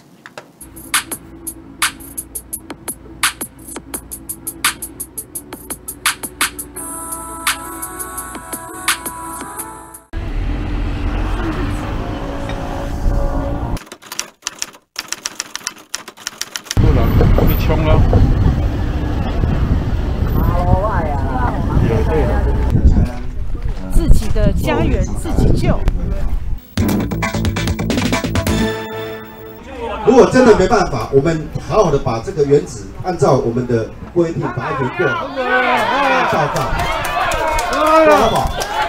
Speaker 4: 不能被冲了。
Speaker 1: 自己的家园自己救。
Speaker 7: 如果真的没办法，我们好好的把这个原址按照我们的规定把它给过好，照办，好不好？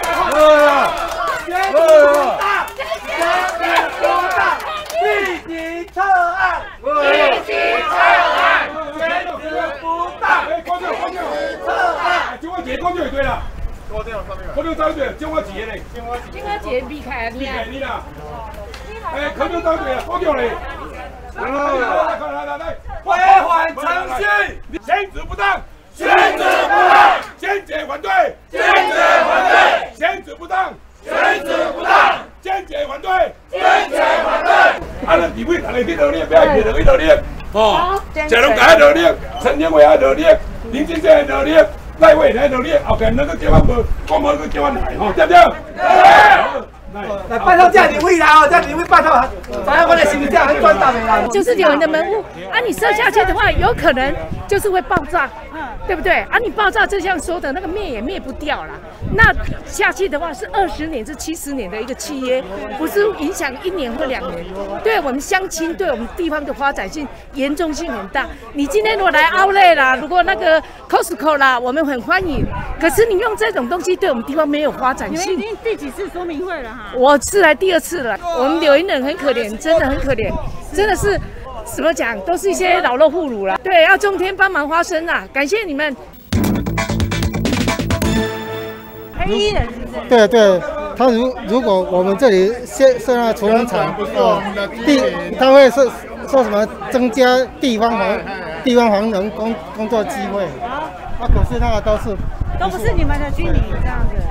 Speaker 8: 立即撤案！立即撤案！原址不当！哎，关掉，关掉！撤案！就我姐关掉就对了。我这样上面。我这张对，就我姐嘞。就我姐。就我姐避开你。避开你啦。哎，可就张对了，关掉嘞。来来来来来，归还诚信，选址不当，选址不当，坚决反对，坚决反对，选址不当，选址不当，坚决反对，坚决反对。啊，咱地位大家去努力，不要去努力努力，哦，谢龙介努力，陈建伟也努力，林金正也努力，赖伟也努力，后边那个叫我无，我无去叫我来，吼，对不对？来拜托这里位啦哦，这里位拜托，咱要我的形象很专大的啦。
Speaker 9: 就是有人的门户啊，你射下去的话，有可能就是会爆炸，对不对？啊，你爆炸就像说的那个灭也灭不掉啦。那下去的话是二十年至七十年的一个契约，不是影响一年或两年，对我们乡亲，对我们地方的发展性严重性很大。你今天如果来Outlet啦，如果那个 Costco 啦，我们很欢迎。可是你用这种东西对我们地方没有发展性。
Speaker 1: 你们已经第几次说明会了哈？
Speaker 9: 我是来第二次了，我们柳营人很可怜，真的很可怜，真的是怎么讲，都是一些老弱妇孺啦。对，要中天帮忙发声啦，感谢你们。
Speaker 1: 黑衣人是不是？
Speaker 10: 对对，他如如果我们这里设设那储能厂，哦，地他会说说什么增加地方房地方房人工工作机会，啊，可是那个都是
Speaker 1: 都不是你们的居民这样子。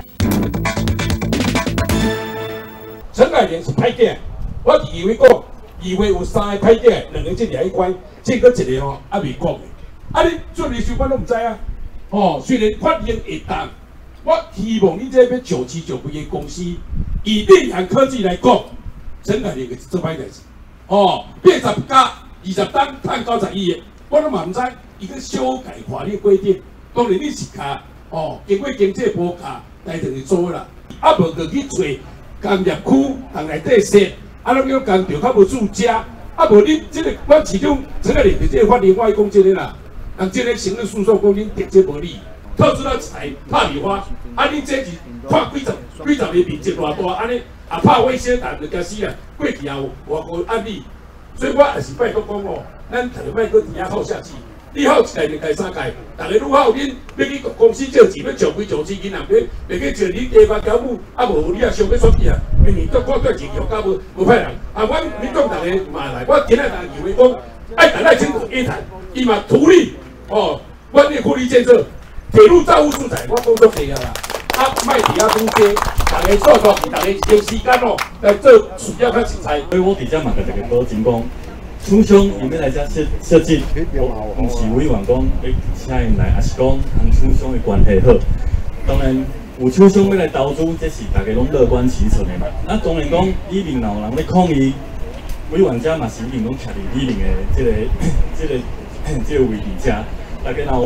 Speaker 8: 陈乃莲是歹囝，我以为讲，以为有三个歹囝，两个这里一关，这个一个吼还未讲的。啊，你准备收官都唔知啊？哦，虽然法令会当，我希望你这要就市就规个公司，以利航科技来讲，陈乃莲个做歹代志。哦，八十加二十单赚九十亿的，我都嘛唔知，伊个修改法律规定，当然你是卡哦，经过经济波卡来等于做啦，啊无就去找。工业区同内底设，啊，拢要工调较无住家，啊，无你即、这个我始终陈个里面即个法律我讲即个啦，人即个行政诉讼讲恁直接无理，透支到财拍米花，啊，你这是判几十几十个面积偌大，安尼啊拍威胁人就惊死啊！过去也有外国案例，所以我也是拜托讲哦，咱台卖搁底下好下去。你好一届两届三届，大家愈好，恁要去公司借钱，要上几上千银行，要要去借你爹爸家母，啊无你也想要选去啊，明年都看对钱用，甲无无歹人。啊，我民众大家嘛来，我今日大家以为讲，爱大家清楚约谈，伊嘛图利哦，万业福利建设、铁路造物住宅，我讲都可以啊啦。啊，卖地啊公街，大家做做，大家用时间哦来做需要较实在。
Speaker 11: 所以我伫遮嘛，甲大家保证讲。厂商伊要来遮设设计，我毋是委婉讲，诶，请因来，也是讲同厂商的关系好。当然，有厂商要来投资，这是大家拢乐观其成的嘛。那当然讲，里面若有人咧抗议，委婉遮嘛是一定拢徛伫里面的这个、这个、这个位置遮，大家若有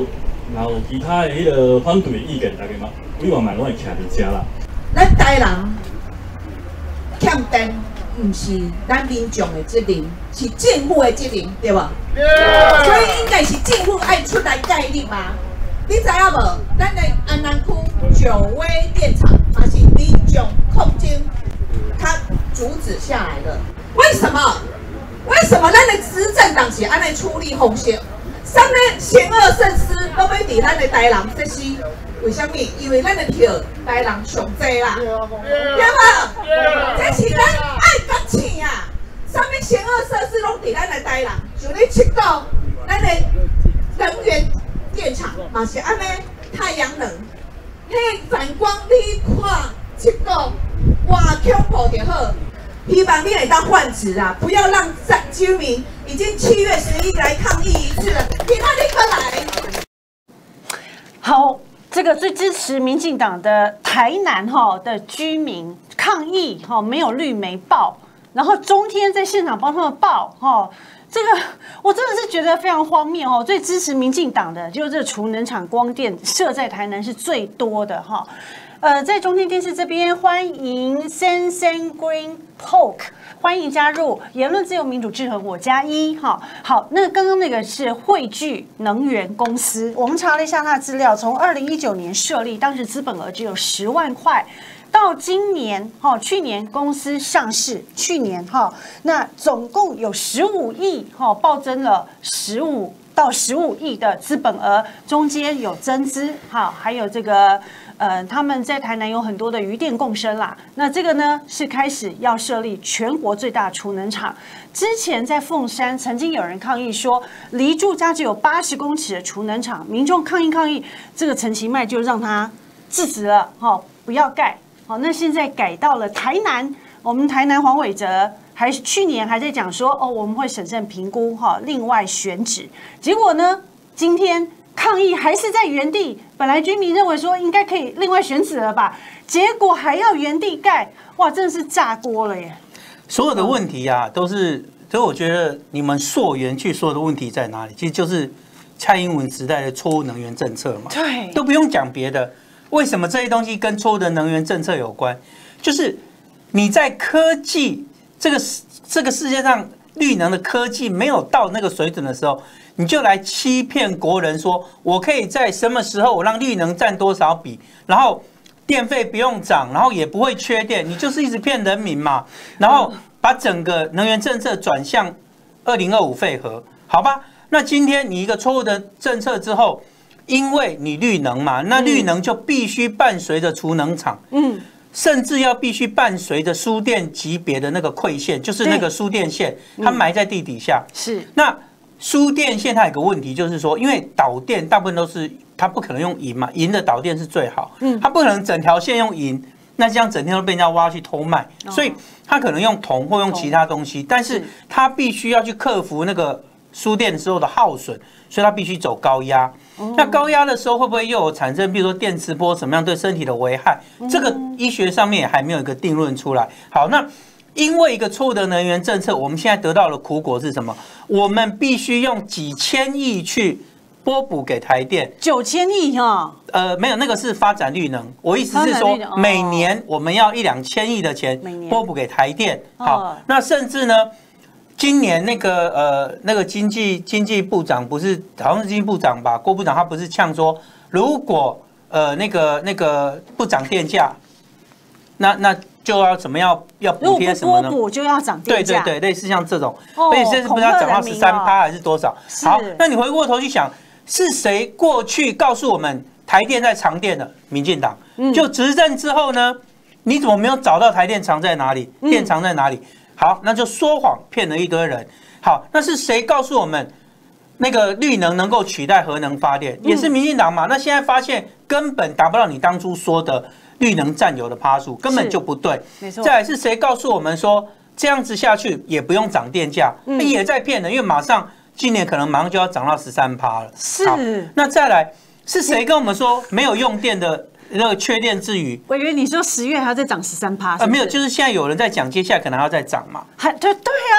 Speaker 11: 然后其他的迄个反对的意见，大家嘛，委员们拢会徛伫遮啦。
Speaker 12: 咱台人欠电，唔是咱民众的责任，是政府的责任，对吧？ Yeah. 所以应该是政府爱出来介入嘛。你知影无？咱的安南区九威电厂，也是民众控制，它阻止下来的。为什么？为什么咱的执政党是安尼处理风险？什么险恶设施都要伫咱的台人实施？为什么？因为咱的票台人上济啦，对无？这是咱爱甲钱啊！什么险恶设施拢伫咱的台人，像你七股咱的能源电厂嘛是安尼，太阳能，迄反光你看七股哇恐怖就好。 希望你来当换职啊！不要让在居民已经七月十一来抗议一次了，你那立刻来。
Speaker 1: 好，这个最支持民进党的台南哈的居民抗议哈，没有绿媒报，然后中天在现场帮他们报哈。这个我真的是觉得非常荒谬哦！最支持民进党的就是这储能厂光电设在台南是最多的哈。 呃，在中天电视这边，欢迎 Sensen Green Poke， 欢迎加入言论自由民主制衡我加一哈。好，那刚刚那个是汇聚能源公司，我们查了一下它的资料，从二零一九年设立，当时资本额只有十万块，到今年哈，去年公司上市，去年哈，那总共有十五亿哈，暴增了十五到十五亿的资本额，中间有增资哈，还有这个。 呃，他们在台南有很多的渔电共生啦。那这个呢，是开始要设立全国最大储能厂。之前在凤山曾经有人抗议说，离住家只有八十公尺的储能厂，民众抗议抗议，这个陈其迈就让他制止了，哈、哦，不要盖。好、哦，那现在改到了台南，我们台南黄伟哲还是去年还在讲说，哦，我们会审慎评估，哈、哦，另外选址。结果呢，今天。 抗议还是在原地，本来居民认为说应该可以另外选址了吧，结果还要原地盖，哇，真的是炸锅了耶！
Speaker 2: 所有的问题啊，都是，所以我觉得你们溯源去说的问题在哪里，其实就是蔡英文时代的错误能源政策嘛，
Speaker 1: 对，
Speaker 2: 都不用讲别的，为什么这些东西跟错误的能源政策有关？就是你在科技这个这个世界上，绿能的科技没有到那个水准的时候。 你就来欺骗国人说，我可以在什么时候我让绿能占多少比，然后电费不用涨，然后也不会缺电，你就是一直骗人民嘛。然后把整个能源政策转向二零二五废核，好吧？那今天你一个错误的政策之后，因为你绿能嘛，那绿能就必须伴随着储能厂，嗯，甚至要必须伴随着输电级别的那个馈线，就是那个输电线，它埋在地底下，
Speaker 1: 是
Speaker 2: 那。 输电线它有个问题，就是说，因为导电大部分都是它不可能用银嘛，银的导电是最好，嗯，它不可能整条线用银，那这样整天都被人家挖去偷卖，所以它可能用铜或用其他东西，但是它必须要去克服那个输电的时候的耗损，所以它必须走高压。那高压的时候会不会又有产生，比如说电磁波怎么样对身体的危害？这个医学上面也还没有一个定论出来。好，那。 因为一个错误的能源政策，我们现在得到的苦果是什么？我们必须用几千亿去拨补给台电，
Speaker 1: 九千亿哈。
Speaker 2: 呃，没有，那个是发展绿能。我意思是说，每年我们要一两千亿的钱拨补给台电。好，那甚至呢，今年那个呃那个经济经济部长不是好像是经济部长吧？郭部长他不是呛说，如果呃那个那个不涨电价，那那。 就要怎么样要补贴什么呢？
Speaker 1: 补就要涨电价。
Speaker 2: 对对对，类似像这种，而且甚至不知道涨到十三趴还是多少。好，那你回过头去想，是谁过去告诉我们台电在藏电的？民进党。就执政之后呢，你怎么没有找到台电藏在哪里？电藏在哪里？好，那就说谎骗了一堆人。好，那是谁告诉我们那个绿能能够取代核能发电？也是民进党嘛。那现在发现根本达不到你当初说的。 绿能占有的趴数根本就不对，
Speaker 1: 没错。
Speaker 2: 再来是谁告诉我们说这样子下去也不用涨电价？嗯、也在骗人，因为马上今年可能马上就要涨到十三趴了。
Speaker 1: 是。
Speaker 2: 那再来是谁跟我们说没有用电的那个缺电之余？
Speaker 1: 我以为你说十月还要再涨十三趴。
Speaker 2: 啊，没有，就是现在有人在讲，接下来可能还要再涨嘛。
Speaker 1: 还对对啊，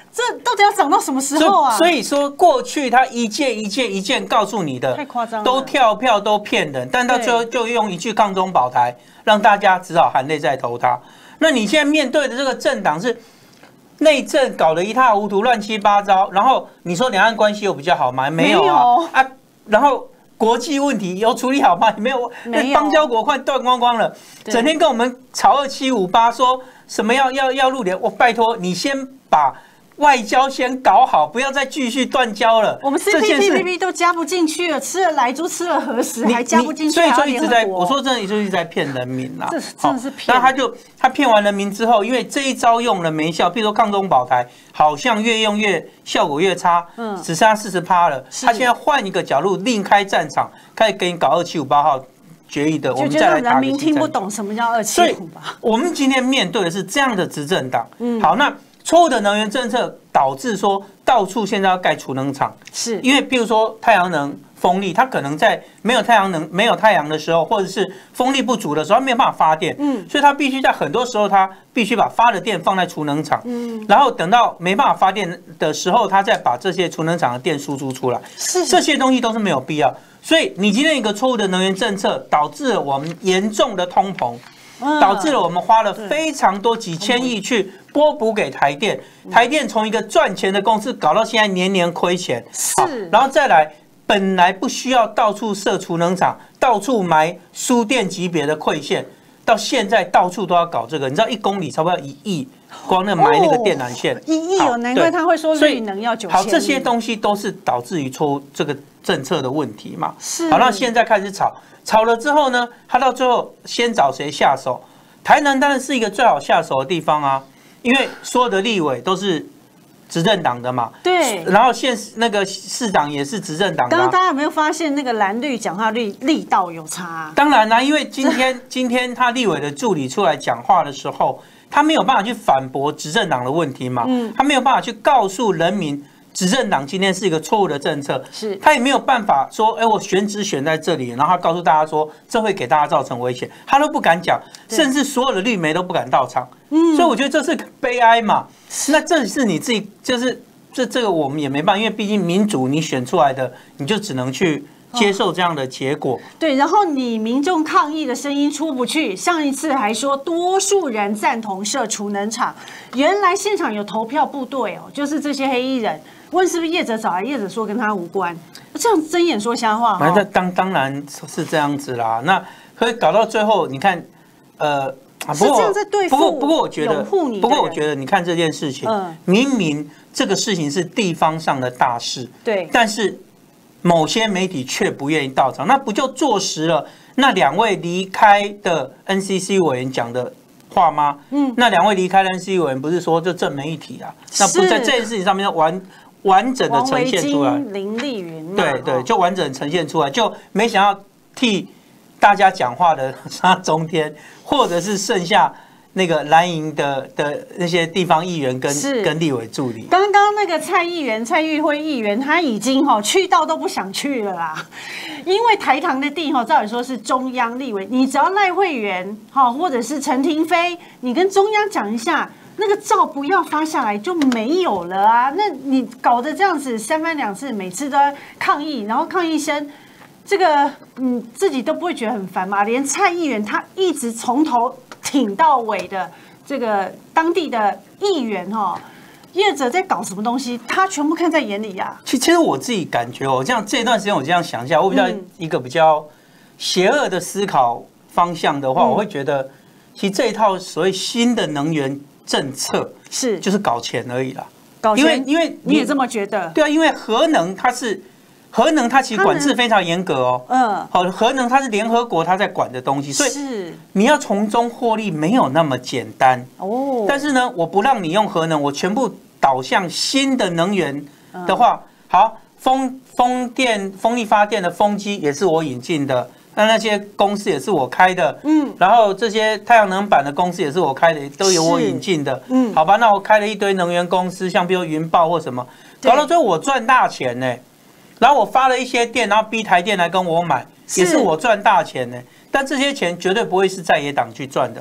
Speaker 1: 这到底要涨到什么时候啊？
Speaker 2: 所以说过去他一件一件一件告诉你的，
Speaker 1: 太夸张了，
Speaker 2: 都跳票都骗人，但到最后就用一句抗中保台，让大家只好含泪再投他。那你现在面对的这个政党是内政搞得一塌糊涂、乱七八糟，然后你说两岸关系有比较好吗？没有啊啊，然后国际问题有处理好吗？没有，那邦交国快断光光了，整天跟我们吵二七五八，说什么要要要入联，我拜托你先把外交先搞好，不要再继续断交了。
Speaker 1: 我们 C P T P P 都加不进去了，吃了莱猪，吃了核食，还加不进去。
Speaker 2: 所以就一直在，我说真的，就一直在骗人民啦。
Speaker 1: 这真的是骗。
Speaker 2: 那他就他骗完人民之后，因为这一招用了没效，譬如说抗中保台，好像越用越效果越差，嗯，只剩下四十趴了。他现在换一个角度，另开战场，开始给你搞二七五八号决议的，我们再来打。
Speaker 1: 人民听不懂什么叫二七五八。
Speaker 2: 我们今天面对的是这样的执政党。嗯，好，那。错误的能源政策导致说到处现在要盖储能厂，
Speaker 1: 是
Speaker 2: 因为譬如说太阳能、风力，它可能在没有太阳能、没有太阳的时候，或者是风力不足的时候，它没有办法发电，嗯，所以它必须在很多时候，它必须把发的电放在储能厂，嗯，然后等到没办法发电的时候，它再把这些储能厂的电输出出来，是这些东西都是没有必要。所以你今天一个错误的能源政策，导致了我们严重的通膨。导致了我们花了非常多几千亿去拨补给台电，台电从一个赚钱的公司搞到现在年年亏钱，是，然后再来，本来不需要到处设储能厂，到处埋输电级别的馈线，到现在到处都要搞这个，你知道一公里差不多一亿，光那埋那个电缆线，
Speaker 1: 一亿哦，难怪他会说绿能要九千。
Speaker 2: 好，这些东西都是导致于错这个政策的问题嘛。是，好，那现在开始吵。吵了之后呢，他到最后先找谁下手？台南当然是一个最好下手的地方啊，因为所有的立委都是执政党的嘛。
Speaker 1: 对。
Speaker 2: 然后县那个市长也是执政党的、啊。
Speaker 1: 刚刚大家有没有发现那个蓝绿讲话力力道有差、啊？
Speaker 2: 当然啦、啊，因为今天今天他立委的助理出来讲话的时候，他没有办法去反驳执政党的问题嘛，嗯，他没有办法去告诉人民。执政党今天是一个错误的政策，是他也没有办法说，哎，我选址选在这里，然后他告诉大家说，这会给大家造成危险，他都不敢讲，甚至所有的绿媒都不敢到场，嗯，所以我觉得这是悲哀嘛。那这是你自己，就是这这个我们也没办法，因为毕竟民主你选出来的，你就只能去接受这样的结果。
Speaker 1: 对，然后你民众抗议的声音出不去，上一次还说多数人赞同设储能厂，原来现场有投票部队哦，就是这些黑衣人。问是不是业者找来，业者说跟他无关，这样睁眼说瞎话。
Speaker 2: 那当当然是这样子啦。那可以搞到最后，你看，呃，
Speaker 1: 是这样在对付。
Speaker 2: 不过不过我觉得，不过我觉得你看这件事情，嗯、明明这个事情是地方上的大事，
Speaker 1: 对，
Speaker 2: 但是某些媒体却不愿意到场，那不就坐实了那两位离开的 N C C 委员讲的话吗？嗯，那两位离开的 N C C 委员不是说就正媒体啊？那不在这件事情上面完。完整的呈现出来，
Speaker 1: 林丽云，
Speaker 2: 对对，就完整呈现出来，就没想要替大家讲话的沙中天，或者是剩下那个蓝营的的那些地方议员跟跟立委助理。
Speaker 1: 刚刚那个蔡议员、蔡玉辉议员，他已经哈去到都不想去了啦，因为台糖的地哈，照理说是中央立委，你只要赖慧媛哈，或者是陈亭妃，你跟中央讲一下。那个照不要发下来就没有了啊！那你搞得这样子三番两次，每次都要抗议，然后抗议声，这个嗯自己都不会觉得很烦吗？连蔡议员他一直从头挺到尾的这个当地的议员哈，业者在搞什么东西，他全部看在眼里呀、啊。
Speaker 2: 其其实我自己感觉哦，这样这段时间我这样想一下，我比较一个比较邪恶的思考方向的话，我会觉得，其实这一套所谓新的能源。政策
Speaker 1: 是
Speaker 2: 就是搞钱而已啦，
Speaker 1: 搞钱，
Speaker 2: 因为因为
Speaker 1: 你也这么觉得？
Speaker 2: 对啊，因为核能它是核能，它其实管制非常严格哦。嗯，好，核能它是联合国它在管的东西，所以是你要从中获利没有那么简单哦。但是呢，我不让你用核能，我全部导向新的能源的话，好，风风电、风力发电的风机也是我引进的。那那些公司也是我开的，嗯，然后这些太阳能板的公司也是我开的，都由我引进的，嗯，好吧，那我开了一堆能源公司，像比如云豹或什么，搞到最后我赚大钱呢，然后我发了一些电，然后逼台电来跟我买，也是我赚大钱呢，但这些钱绝对不会是在野党去赚的啦，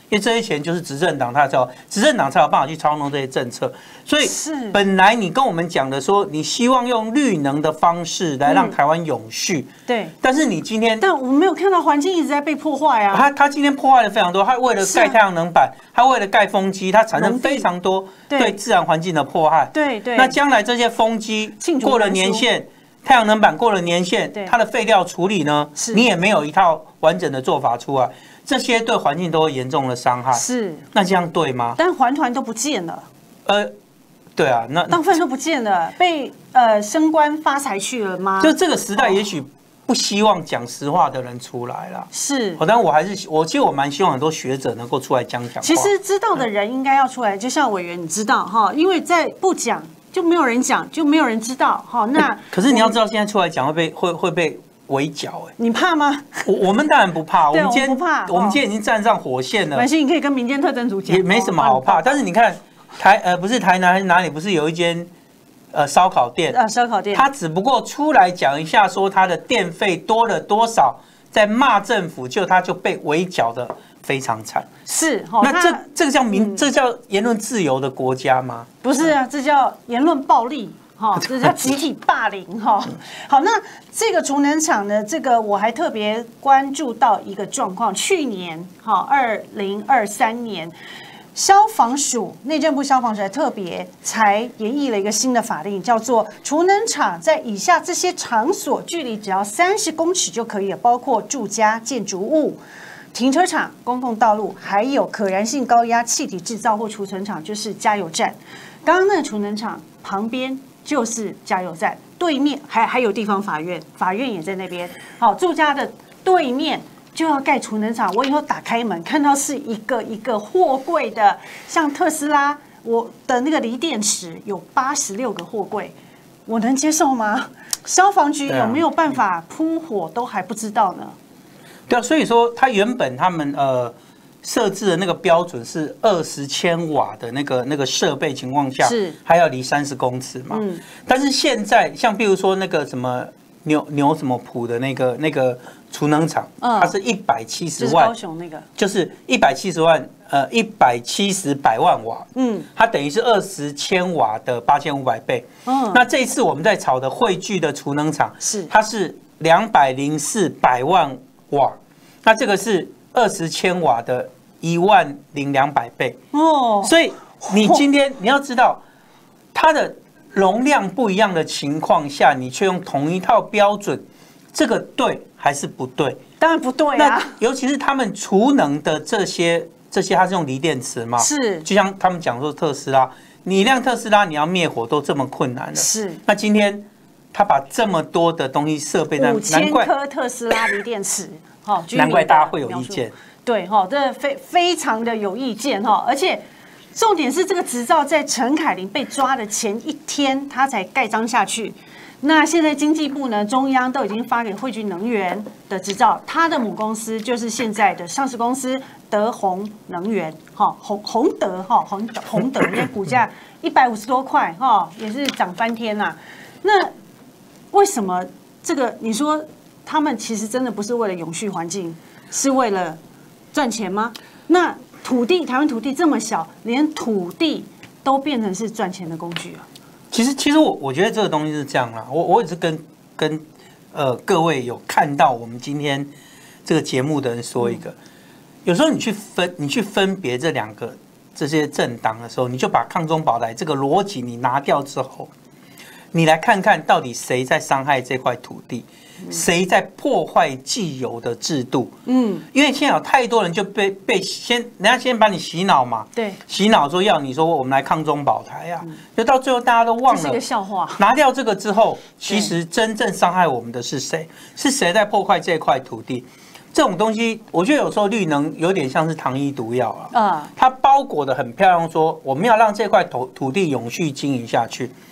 Speaker 2: 因为这些钱就是执政党他才有，执政党才有办法去操弄这些政策。所以本来你跟我们讲的说，你希望用绿能的方式来让台湾永续，
Speaker 1: 嗯、对。
Speaker 2: 但是你今天，
Speaker 1: 但我们没有看到环境一直在被破坏啊。
Speaker 2: 他他今天破坏了非常多，他为了盖太阳能板，他为了盖风机，他产生非常多对自然环境的迫害。
Speaker 1: 对对。
Speaker 2: 那将来这些风机过了年限。太阳能板过了年限，它的废料处理呢，你也没有一套完整的做法出来，这些对环境都会严重的伤害。
Speaker 1: 是，
Speaker 2: 那这样对吗？
Speaker 1: 但环团都不见了。
Speaker 2: 呃，对啊，那
Speaker 1: 大部分都不见了，被呃升官发财去了吗？
Speaker 2: 就这个时代，也许不希望讲实话的人出来了。
Speaker 1: 是，
Speaker 2: 哦，但我还是我其实我蛮希望很多学者能够出来讲讲话。
Speaker 1: 其实知道的人应该要出来，就像委员你知道哈，因为在不讲。就没有人讲，就没有人知道。好，那
Speaker 2: 可是你要知道，现在出来讲会被会会被围剿哎，
Speaker 1: 你怕吗？
Speaker 2: 我我们当然不怕，我们今天
Speaker 1: 不怕，
Speaker 2: 我们今天已经站上火线了。
Speaker 1: 没关系，你可以跟民间特侦组讲，
Speaker 2: 也没什么好怕。但是你看台呃不是台南还是哪里，不是有一间呃烧烤店？
Speaker 1: 呃烧烤店，
Speaker 2: 他只不过出来讲一下，说他的电费多了多少，在骂政府，就他就被围剿的。非常惨，
Speaker 1: 是
Speaker 2: 那这这个叫民，这叫言论自由的国家吗？
Speaker 1: 不是啊，这叫言论暴力，哈，这叫集体霸凌，哈。好，那这个储能厂呢，这个我还特别关注到一个状况，去年哈，二零二三年，消防署内政部消防署还特别才研议了一个新的法令，叫做储能厂在以下这些场所距离只要三十公尺就可以了，包括住家、建筑物。停车场、公共道路，还有可燃性高压气体制造或储存厂，就是加油站。刚刚那个储能厂旁边就是加油站，对面还还有地方法院，法院也在那边。好，住家的对面就要盖储能厂。我以后打开门看到是一个一个货柜的，像特斯拉，我的那个锂电池有八十六个货柜，我能接受吗？消防局有没有办法扑火，都还不知道呢。
Speaker 2: 对啊，所以说他原本他们呃设置的那个标准是二十千瓦的那个那个设备情况下，
Speaker 1: 是
Speaker 2: 还要离三十公尺嘛。嗯。但是现在像比如说那个什么牛牛什么埔的那个那个储能厂，嗯、它是一百七十万，
Speaker 1: 高雄那个
Speaker 2: 就是一百七十万呃一百七十百万瓦，嗯，它等于是二十千瓦的八千五百倍。嗯。那这一次我们在炒的汇聚的储能厂是它是两百零四百万。瓦，那这个是二十千瓦的一万零两百倍哦，所以你今天你要知道，它的容量不一样的情况下，你却用同一套标准，这个对还是不对？
Speaker 1: 当然不对啊！
Speaker 2: 尤其是他们储能的这些这些，它是用锂电池嘛，
Speaker 1: 是，
Speaker 2: 就像他们讲说特斯拉，你一辆特斯拉你要灭火都这么困难了，
Speaker 1: 是，
Speaker 2: 那今天。他把这么多的东西设备在，
Speaker 1: 五千颗特斯拉锂电池，哈，
Speaker 2: 难怪大家会有意见。
Speaker 1: 对哈，这非非常的有意见哈，而且重点是这个执照在陈凯琳被抓的前一天，他才盖章下去。那现在经济部呢，中央都已经发给汇聚能源的执照，他的母公司就是现在的上市公司德宏能源，哈，宏宏德哈，宏宏德，那股价一百五十多块哈，也是涨翻天呐。那为什么这个？你说他们其实真的不是为了永续环境，是为了赚钱吗？那土地，台湾土地这么小，连土地都变成是赚钱的工具啊！
Speaker 2: 其实，其实我我觉得这个东西是这样啦。我我也是跟跟呃各位有看到我们今天这个节目的人说一个，有时候你去分你去分别这两个这些政党的时候，你就把抗中保台这个逻辑你拿掉之后。你来看看到底谁在伤害这块土地，谁在破坏既有的制度？嗯，因为现在有太多人就被被先，人家先把你洗脑嘛，
Speaker 1: 对，
Speaker 2: 洗脑说要你说我们来抗中保台啊，就到最后大家都忘了，
Speaker 1: 这是一个笑话。
Speaker 2: 拿掉这个之后，其实真正伤害我们的是谁？是谁在破坏这块土地？这种东西，我觉得有时候绿能有点像是糖衣毒药啊，啊，它包裹的很漂亮，说我们要让这块土土地永续经营下去。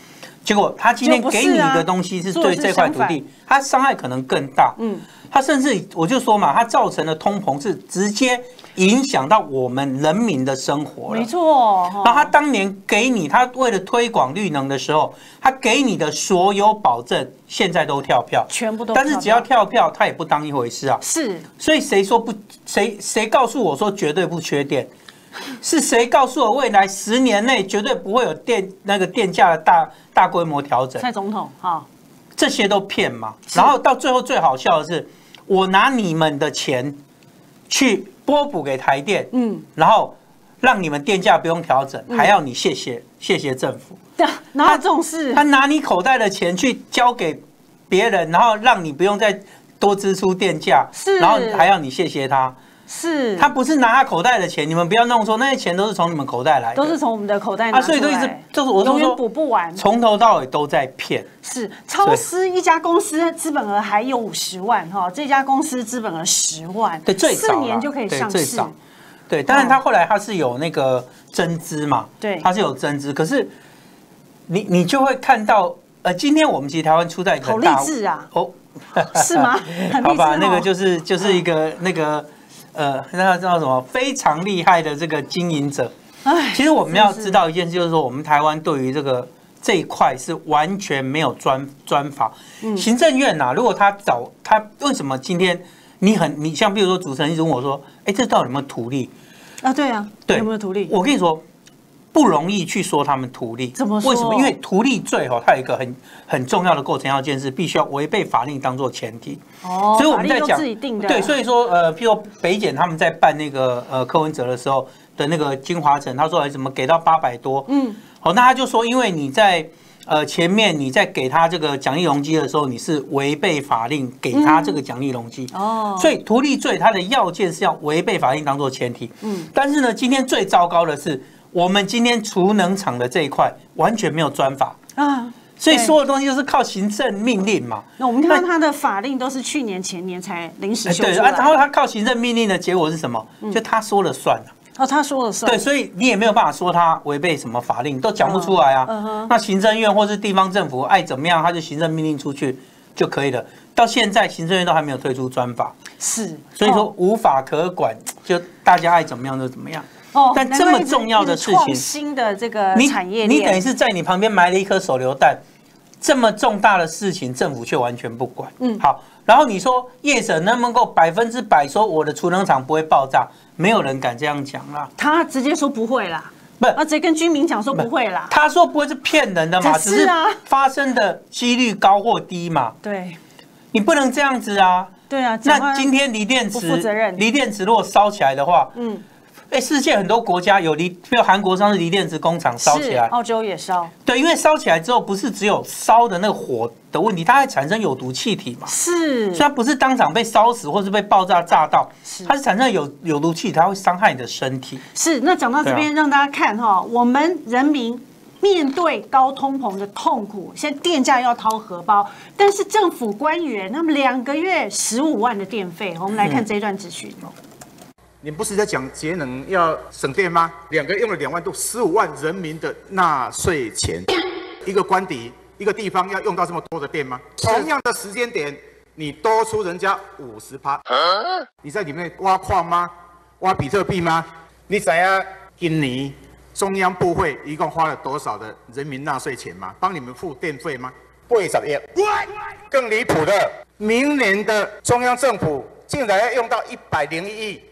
Speaker 2: 结果他今天给你的东西是对这块土地，他伤害可能更大。嗯，他甚至我就说嘛，他造成的通膨是直接影响到我们人民的生活了。
Speaker 1: 没错。
Speaker 2: 然后他当年给你，他为了推广绿能的时候，他给你的所有保证，现在都跳票，
Speaker 1: 全部都。
Speaker 2: 但是只要跳票，他也不当一回事啊。
Speaker 1: 是。
Speaker 2: 所以谁说不？谁谁告诉我说绝对不缺电？是谁告诉我未来十年内绝对不会有电那个电价的大大规模调整？
Speaker 1: 蔡总统，哈，
Speaker 2: 这些都骗嘛。然后到最后最好笑的是，我拿你们的钱去拨补给台电，嗯，然后让你们电价不用调整，还要你谢谢谢谢政府。
Speaker 1: 对，哪有这种事？
Speaker 2: 他拿你口袋的钱去交给别人，然后让你不用再多支出电价，
Speaker 1: 是，
Speaker 2: 然后还要你谢谢他。
Speaker 1: 是，
Speaker 2: 他不是拿他口袋的钱，你们不要弄错，那些钱都是从你们口袋来的，
Speaker 1: 都是从我们的口袋拿出来，
Speaker 2: 啊，所以都一直就是我
Speaker 1: 永远补不完，
Speaker 2: 从头到尾都在骗。
Speaker 1: 是，超思一家公司资本额还有五十万哈，这家公司资本额十万，
Speaker 2: 对，最少
Speaker 1: 四年就可以上市。
Speaker 2: 对，当然他后来他是有那个增资嘛，
Speaker 1: 对，
Speaker 2: 他是有增资，可是你你就会看到，呃，今天我们其实台湾出在一个
Speaker 1: 好励志啊，
Speaker 2: 哦，
Speaker 1: 是吗？
Speaker 2: 好吧，那个就是就是一个那个。呃，那叫什么非常厉害的这个经营者。其实我们要知道一件事，就是说我们台湾对于这个这一块是完全没有专专法。嗯、行政院呐、啊，如果他找他，为什么今天你很你像比如说主持人一直问我说，哎，这到底有没有图利？
Speaker 1: 啊，对啊，对，有没有图利？
Speaker 2: 我跟你说。不容易去说他们图利，
Speaker 1: 怎么说？
Speaker 2: 为什么？因为图利罪哈，它有一个很很重要的构成要件是必须要违背法令当做前提。
Speaker 1: 哦，
Speaker 2: 所以我们在讲
Speaker 1: 对，
Speaker 2: 所以说呃，譬如北检他们在办那个呃柯文哲的时候的那个金华城，他说哎怎么给到八百多？嗯，好，那他就说因为你在呃前面你在给他这个奖励容积的时候，你是违背法令给他这个奖励容积。哦，所以图利罪它的要件是要违背法令当做前提。嗯，但是呢，今天最糟糕的是。我们今天储能厂的这一块完全没有专法啊，所以所有东西都是靠行政命令嘛。
Speaker 1: 那我们看到他的法令都是去年前年才临时修出来，
Speaker 2: 对，然后他靠行政命令的结果是什么？就他说了算了。
Speaker 1: 哦，他说了算。
Speaker 2: 对，所以你也没有办法说他违背什么法令，都讲不出来啊。那行政院或是地方政府爱怎么样，他就行政命令出去就可以了。到现在行政院都还没有推出专法，
Speaker 1: 是，
Speaker 2: 所以说无法可管，就大家爱怎么样就怎么样。哦，但这么重要的事情，
Speaker 1: 新的这个产业链，
Speaker 2: 你等于是在你旁边埋了一颗手榴弹，这么重大的事情，政府却完全不管。嗯，好，然后你说业者能不能够百分之百说我的储能厂不会爆炸？没有人敢这样讲啦。
Speaker 1: 他直接说不会啦，
Speaker 2: 不，
Speaker 1: 他直接跟居民讲说不会啦。
Speaker 2: 他说不会是骗人的嘛，只是发生的几率高或低嘛。
Speaker 1: 对，
Speaker 2: 你不能这样子啊。
Speaker 1: 对啊，
Speaker 2: 那今天锂电池，锂电池如果烧起来的话，嗯。哎，世界很多国家有锂，比如韩国上次锂电池工厂烧起来，
Speaker 1: 澳洲也烧。
Speaker 2: 对，因为烧起来之后，不是只有烧的那个火的问题，它还产生有毒气体嘛。
Speaker 1: 是，
Speaker 2: 虽然不是当场被烧死或是被爆炸炸到，它是产生有有毒气体，它会伤害你的身体。
Speaker 1: 是，那讲到这边，让大家看哈，我们人民面对高通膨的痛苦，现在电价要掏荷包，但是政府官员他们两个月十五万的电费，我们来看这一段资讯。嗯
Speaker 13: 你不是在讲节能要省电吗？两个用了两万度，十五万人民的纳税钱，一个官邸、一个地方要用到这么多的电吗？同样的时间点，你多出人家五十趴，你在里面挖矿吗？挖比特币吗？你知道今年中央部会一共花了多少的人民纳税钱吗？帮你们付电费吗？八十亿。更离谱的，明年的中央政府竟然要用到一百零一亿。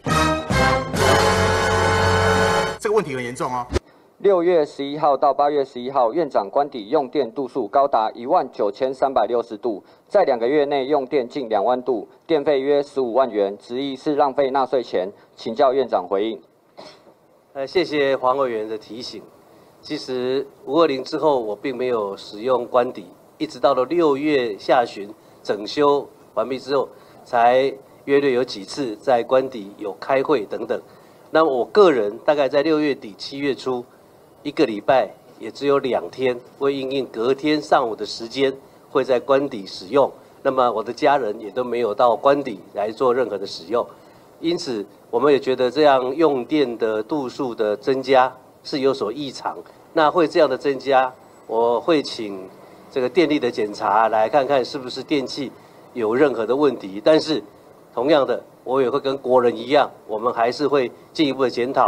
Speaker 13: 这个问题很严重哦。
Speaker 14: 六月十一号到八月十一号，院长官邸用电度数高达一万九千三百六十度，在两个月内用电近两万度，电费约十五万元，质疑是浪费纳税钱，请教院长回应。
Speaker 15: 呃，谢谢黄委员的提醒。其实五二零之后，我并没有使用官邸，一直到了六月下旬整修完毕之后，才约略有几次在官邸有开会等等。那么我个人大概在六月底七月初，一个礼拜也只有两天会因应隔天上午的时间会在官邸使用，那么我的家人也都没有到官邸来做任何的使用，因此我们也觉得这样用电的度数的增加是有所异常。那会这样的增加，我会请这个电力的检查，来看看是不是电器有任何的问题。但是，同样的，我也会跟国人一样，我们还是会进一步的检讨。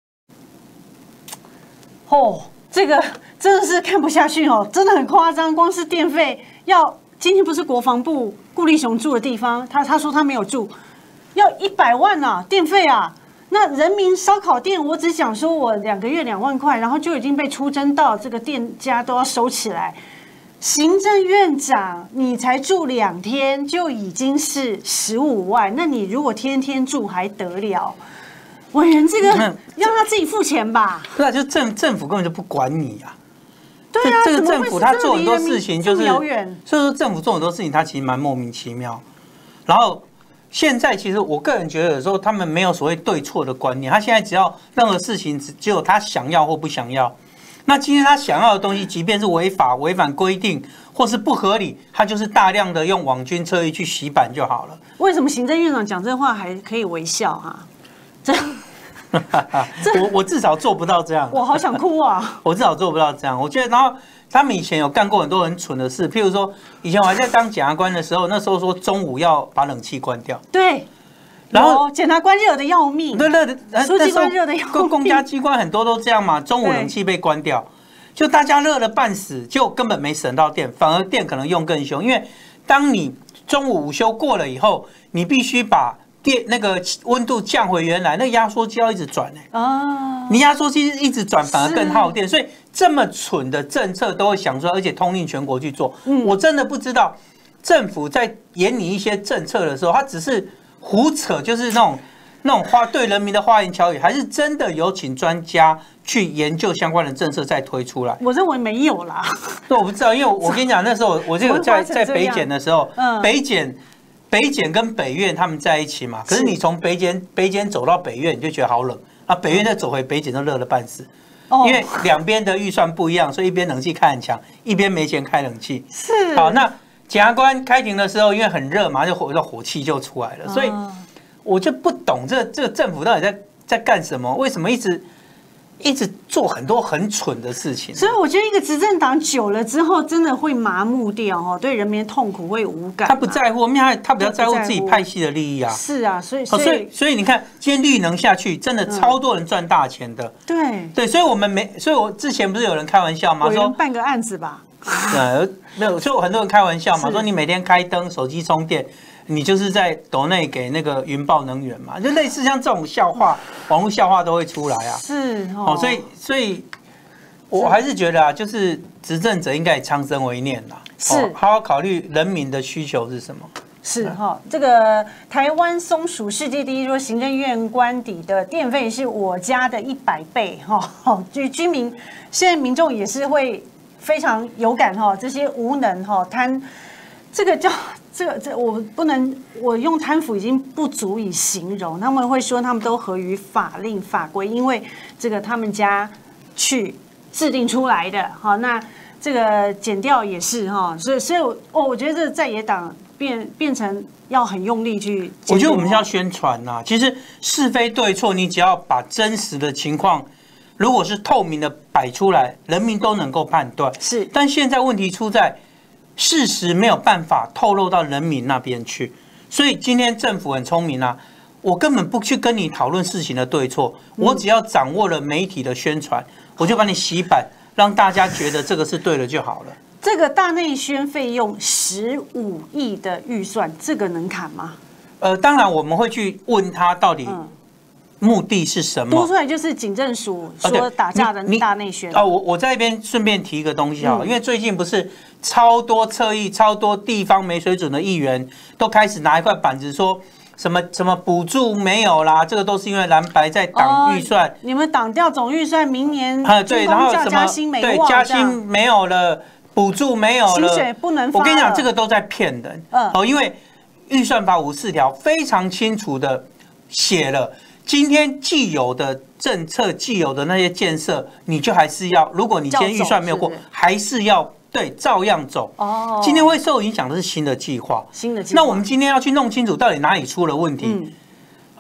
Speaker 1: 哦，这个真的是看不下去哦，真的很夸张。光是电费要，今天不是国防部顾立雄住的地方，他他说他没有住，要一百万啊，电费啊。那人民烧烤店，我只想说我两个月两万块，然后就已经被出征到这个店家都要收起来。行政院长，你才住两天就已经是十五万，那你如果天天住还得了？委员，这个让他自己付钱吧。
Speaker 2: 对啊，就政政府根本就不管你啊。
Speaker 1: 对啊，
Speaker 2: 这个政府他做很多事情就是，
Speaker 1: 遥远。
Speaker 2: 所以说政府做很多事情，他其实蛮莫名其妙。然后现在其实我个人觉得有时候他们没有所谓对错的观念，他现在只要任何事情只只有他想要或不想要。那今天他想要的东西，即便是违法、违反规定或是不合理，他就是大量的用网军车衣去洗版就好了。
Speaker 1: 为什么行政院长讲这话还可以微笑啊？这
Speaker 2: 我我至少做不到这样，
Speaker 1: 我好想哭啊！
Speaker 2: 我至少做不到这样。我觉得，然后他们以前有干过很多很蠢的事，譬如说，以前我还在当检察官的时候，那时候说中午要把冷气关掉。
Speaker 1: 对，
Speaker 2: 然后
Speaker 1: 检察官热的要命，
Speaker 2: 对热的，
Speaker 1: 书记官热的要命，
Speaker 2: 公家机关很多都这样嘛，中午冷气被关掉，就大家热了半死，就根本没省到电，反而电可能用更凶，因为当你中午午休过了以后，你必须把电那个温度降回原来，那个压缩机要一直转哎、欸，哦，你压缩机一直转反而更耗电，所以这么蠢的政策都会想出来，而且通令全国去做。嗯，我真的不知道政府在演你一些政策的时候，他只是胡扯，就是那种那种话对人民的花言巧语，还是真的有请专家去研究相关的政策再推出来？
Speaker 1: 我认为没有啦。
Speaker 2: 对，我不知道，因为我跟你讲，那时候我就有在在北检的时候，嗯，北检。北检跟北院他们在一起嘛，可是你从北检北检走到北院，你就觉得好冷啊，北院再走回北检都热了半死，因为两边的预算不一样，所以一边冷气开很强，一边没钱开冷气。
Speaker 1: 是
Speaker 2: 好，那检察官开庭的时候，因为很热嘛，就火火气就出来了，所以我就不懂这这个政府到底在在干什么？为什么一直？一直做很多很蠢的事情，
Speaker 1: 所以我觉得一个执政党久了之后，真的会麻木掉哦，对人民的痛苦会无感。
Speaker 2: 他不在乎，因为他他比较在乎自己派系的利益啊。
Speaker 1: 是啊，所以
Speaker 2: 所以所以你看，今天绿能下去，真的超多人赚大钱的。
Speaker 1: 对
Speaker 2: 对，所以我们没，所以我之前不是有人开玩笑吗？说
Speaker 1: 办个案子吧。
Speaker 2: 对，没有，就很多人开玩笑嘛，说你每天开灯、手机充电。你就是在斗内给那个云豹能源嘛，就类似像这种笑话，网络笑话都会出来啊。
Speaker 1: 是
Speaker 2: 哦，所以所以，我还是觉得啊，就是执政者应该以苍生为念啦，
Speaker 1: 是
Speaker 2: 好好考虑人民的需求是什么。
Speaker 1: 是哈，这个台湾松鼠世界第一，说行政院官邸的电费是我家的一百倍哈，就居民现在民众也是会非常有感哈，这些无能哈贪，这个叫。这个这我不能，我用贪腐已经不足以形容。他们会说他们都合于法令法规，因为这个他们家去制定出来的。好，那这个检调也是哈，所以所以哦，我觉得这在野党变变成要很用力去。
Speaker 2: 我觉得我们是要宣传呐，其实是非对错，你只要把真实的情况，如果是透明的摆出来，人民都能够判断。
Speaker 1: 是，
Speaker 2: 但现在问题出在。事实没有办法透露到人民那边去，所以今天政府很聪明啊，我根本不去跟你讨论事情的对错，我只要掌握了媒体的宣传，我就把你洗版，让大家觉得这个是对的就好了。
Speaker 1: 这个大内宣费用十五亿的预算，这个能砍吗？
Speaker 2: 呃，当然我们会去问他到底目的是什么。
Speaker 1: 多出来就是警政署说打架的大内宣。
Speaker 2: 哦，我我在这边顺便提一个东西哈，因为最近不是。超多侧翼、超多地方没水准的议员都开始拿一块板子说什么什么补助没有啦，这个都是因为蓝白在挡预算、哦。
Speaker 1: 你们挡掉总预算，明年
Speaker 2: 啊对，然后什么
Speaker 1: 加薪没
Speaker 2: 对加薪没有了，补助没有了，
Speaker 1: 薪水不能发。
Speaker 2: 我跟你讲，这个都在骗人。嗯，哦，因为预算法五十四条非常清楚的写了，今天既有的政策、既有的那些建设，你就还是要，如果你今天预算没有过，还是要。对，照样走。哦，今天会受影响的是新的计划，
Speaker 1: 新的计划。
Speaker 2: 那我们今天要去弄清楚到底哪里出了问题。嗯，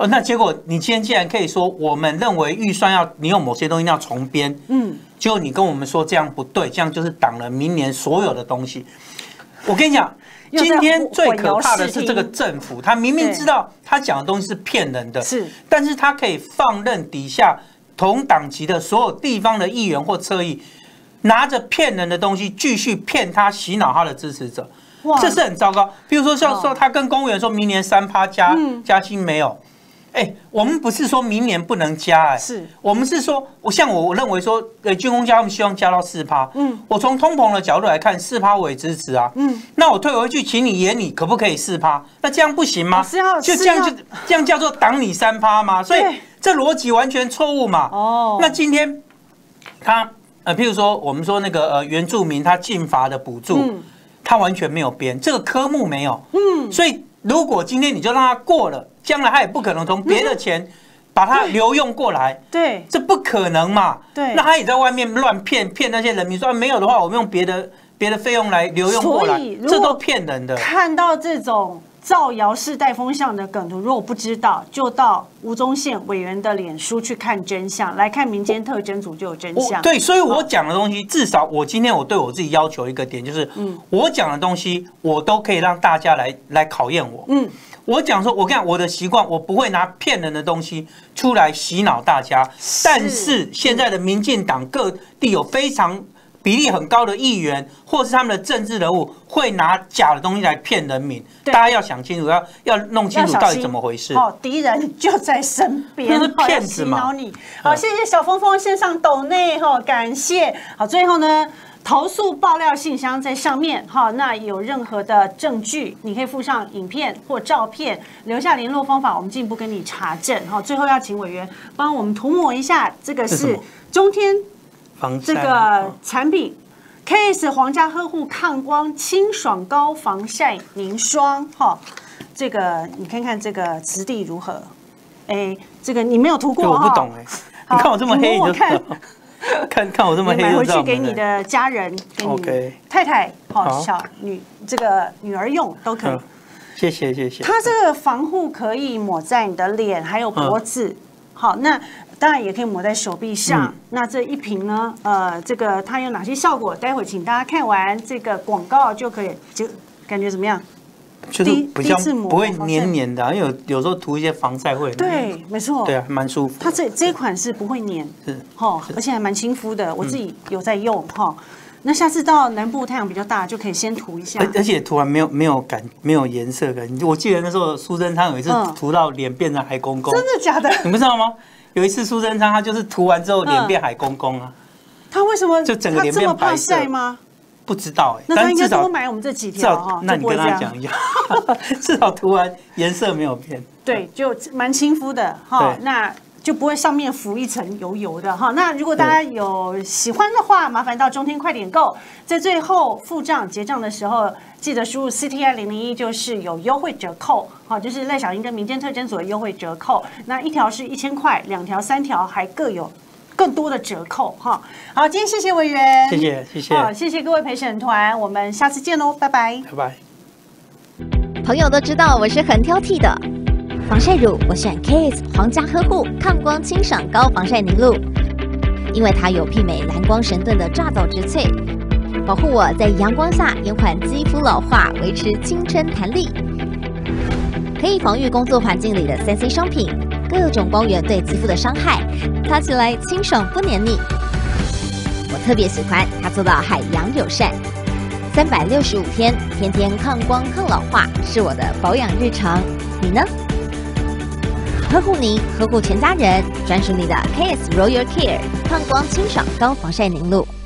Speaker 2: 哦，那结果你今天既然可以说，我们认为预算要你有某些东西要重编，嗯，结果你跟我们说这样不对，这样就是挡了明年所有的东西。我跟你讲，今天最可怕的是这个政府，他明明知道他讲的东西是骗人的，是，但是他可以放任底下同党籍的所有地方的议员或侧翼，拿着骗人的东西继续骗他、洗脑他的支持者，这是很糟糕。比如说像说他跟公务员说明年三趴加加薪没有。哎、欸，我们不是说明年不能加、欸，哎，是我们是说，我像我我认为说，呃，军工家他们希望加到四趴，嗯，我从通膨的角度来看，四趴我也支持啊，嗯，那我退回去，请你演你可不可以四趴？那这样不行吗？就这样就这样叫做挡你三趴吗？所以这逻辑完全错误嘛。哦，那今天他呃，譬如说我们说那个呃原住民他进罚的补助，嗯、他完全没有编，这个科目没有，嗯，所以如果今天你就让他过了。将来他也不可能从别的钱把它流用过来，对，这不可能嘛。对，那他也在外面乱骗骗那些人民，说没有的话，我们用别的别的费用来流用过来，这都骗人的。
Speaker 1: 看到这种造谣式带风向的梗图，如果不知道，就到吴宗宪委员的脸书去看真相，来看民间特侦组就有真相。
Speaker 2: 对，所以我讲的东西，至少我今天我对我自己要求一个点，就是，嗯，我讲的东西，我都可以让大家来来考验我，嗯。我讲说，我跟你讲，我的习惯，我不会拿骗人的东西出来洗脑大家。但是现在的民进党各地有非常比例很高的议员，或是他们的政治人物，会拿假的东西来骗人民。大家要想清楚，要要弄清楚到底怎么回事。
Speaker 1: 哦，敌人就在身边，
Speaker 2: 那是骗子嘛。
Speaker 1: 好，谢谢小峰峰线上抖内哈，感谢。好，最后呢。投诉爆料信箱在上面，哈，那有任何的证据，你可以附上影片或照片，留下联络方法，我们进一步跟你查证。哈，最后要请委员帮我们涂抹一下，这个是中天这个产品 K S 皇家呵护抗光清爽高防晒凝霜，哈，这个你看看这个质地如何？哎，这个你没有涂过，
Speaker 2: 我不懂哎，你看我这么黑，你就看。看看我这么黑，
Speaker 1: 买回去给你的家人、给你太太、好小女这个女儿用都可以。
Speaker 2: 谢谢谢谢。
Speaker 1: 它这个防护可以抹在你的脸还有脖子，好，那当然也可以抹在手臂上。那这一瓶呢，呃，这个它有哪些效果？待会请大家看完这个广告就可以，就感觉怎么样？
Speaker 2: 就是比较不会黏黏的，因为有有时候涂一些防晒会。
Speaker 1: 对，没错。
Speaker 2: 对啊，蛮舒服。
Speaker 1: 它这这一款是不会黏，是哈，而且还蛮亲肤的，我自己有在用哈。那下次到南部太阳比较大，就可以先涂一下。
Speaker 2: 而而且涂完没有没有感，没有颜色感。我记得那时候苏贞昌有一次涂到脸变成海公公，
Speaker 1: 真的假的？
Speaker 2: 你不知道吗？有一次苏贞昌他就是涂完之后脸变海公公啊。
Speaker 1: 他为什么
Speaker 2: 就整个脸变白色
Speaker 1: 吗？
Speaker 2: 不知道哎，
Speaker 1: 那他应该多买我们这几条哈。
Speaker 2: 那你跟他讲一下，至少涂完颜色没有变。
Speaker 1: 对，就蛮亲肤的哈。那就不会上面浮一层油油的哈。那如果大家有喜欢的话，麻烦到中天快点购，在最后付账结账的时候，记得输入 C T I 零零一，就是有优惠折扣。好，就是赖小英跟民间特侦组的优惠折扣。那一条是一千块，两条、三条还各有更多的折扣哈。好，今天谢谢委员，
Speaker 2: 谢谢谢谢，
Speaker 1: 好，谢谢各位陪审团，我们下次见喽，拜拜，
Speaker 2: 拜拜。
Speaker 16: 朋友都知道我是很挑剔的。防晒乳我选 K S 皇家呵护抗光清爽高防晒凝露，因为它有媲美蓝光神盾的抓藻植萃，保护我在阳光下延缓肌肤老化，维持青春弹力，可以防御工作环境里的三 C 商品各种光源对肌肤的伤害，擦起来清爽不黏腻。我特别喜欢它做到海洋友善，三百六十五天天天抗光抗老化是我的保养日常，你呢？呵护您，呵护全家人，专属你的 K S Royal Care 抗光清爽高防晒凝露。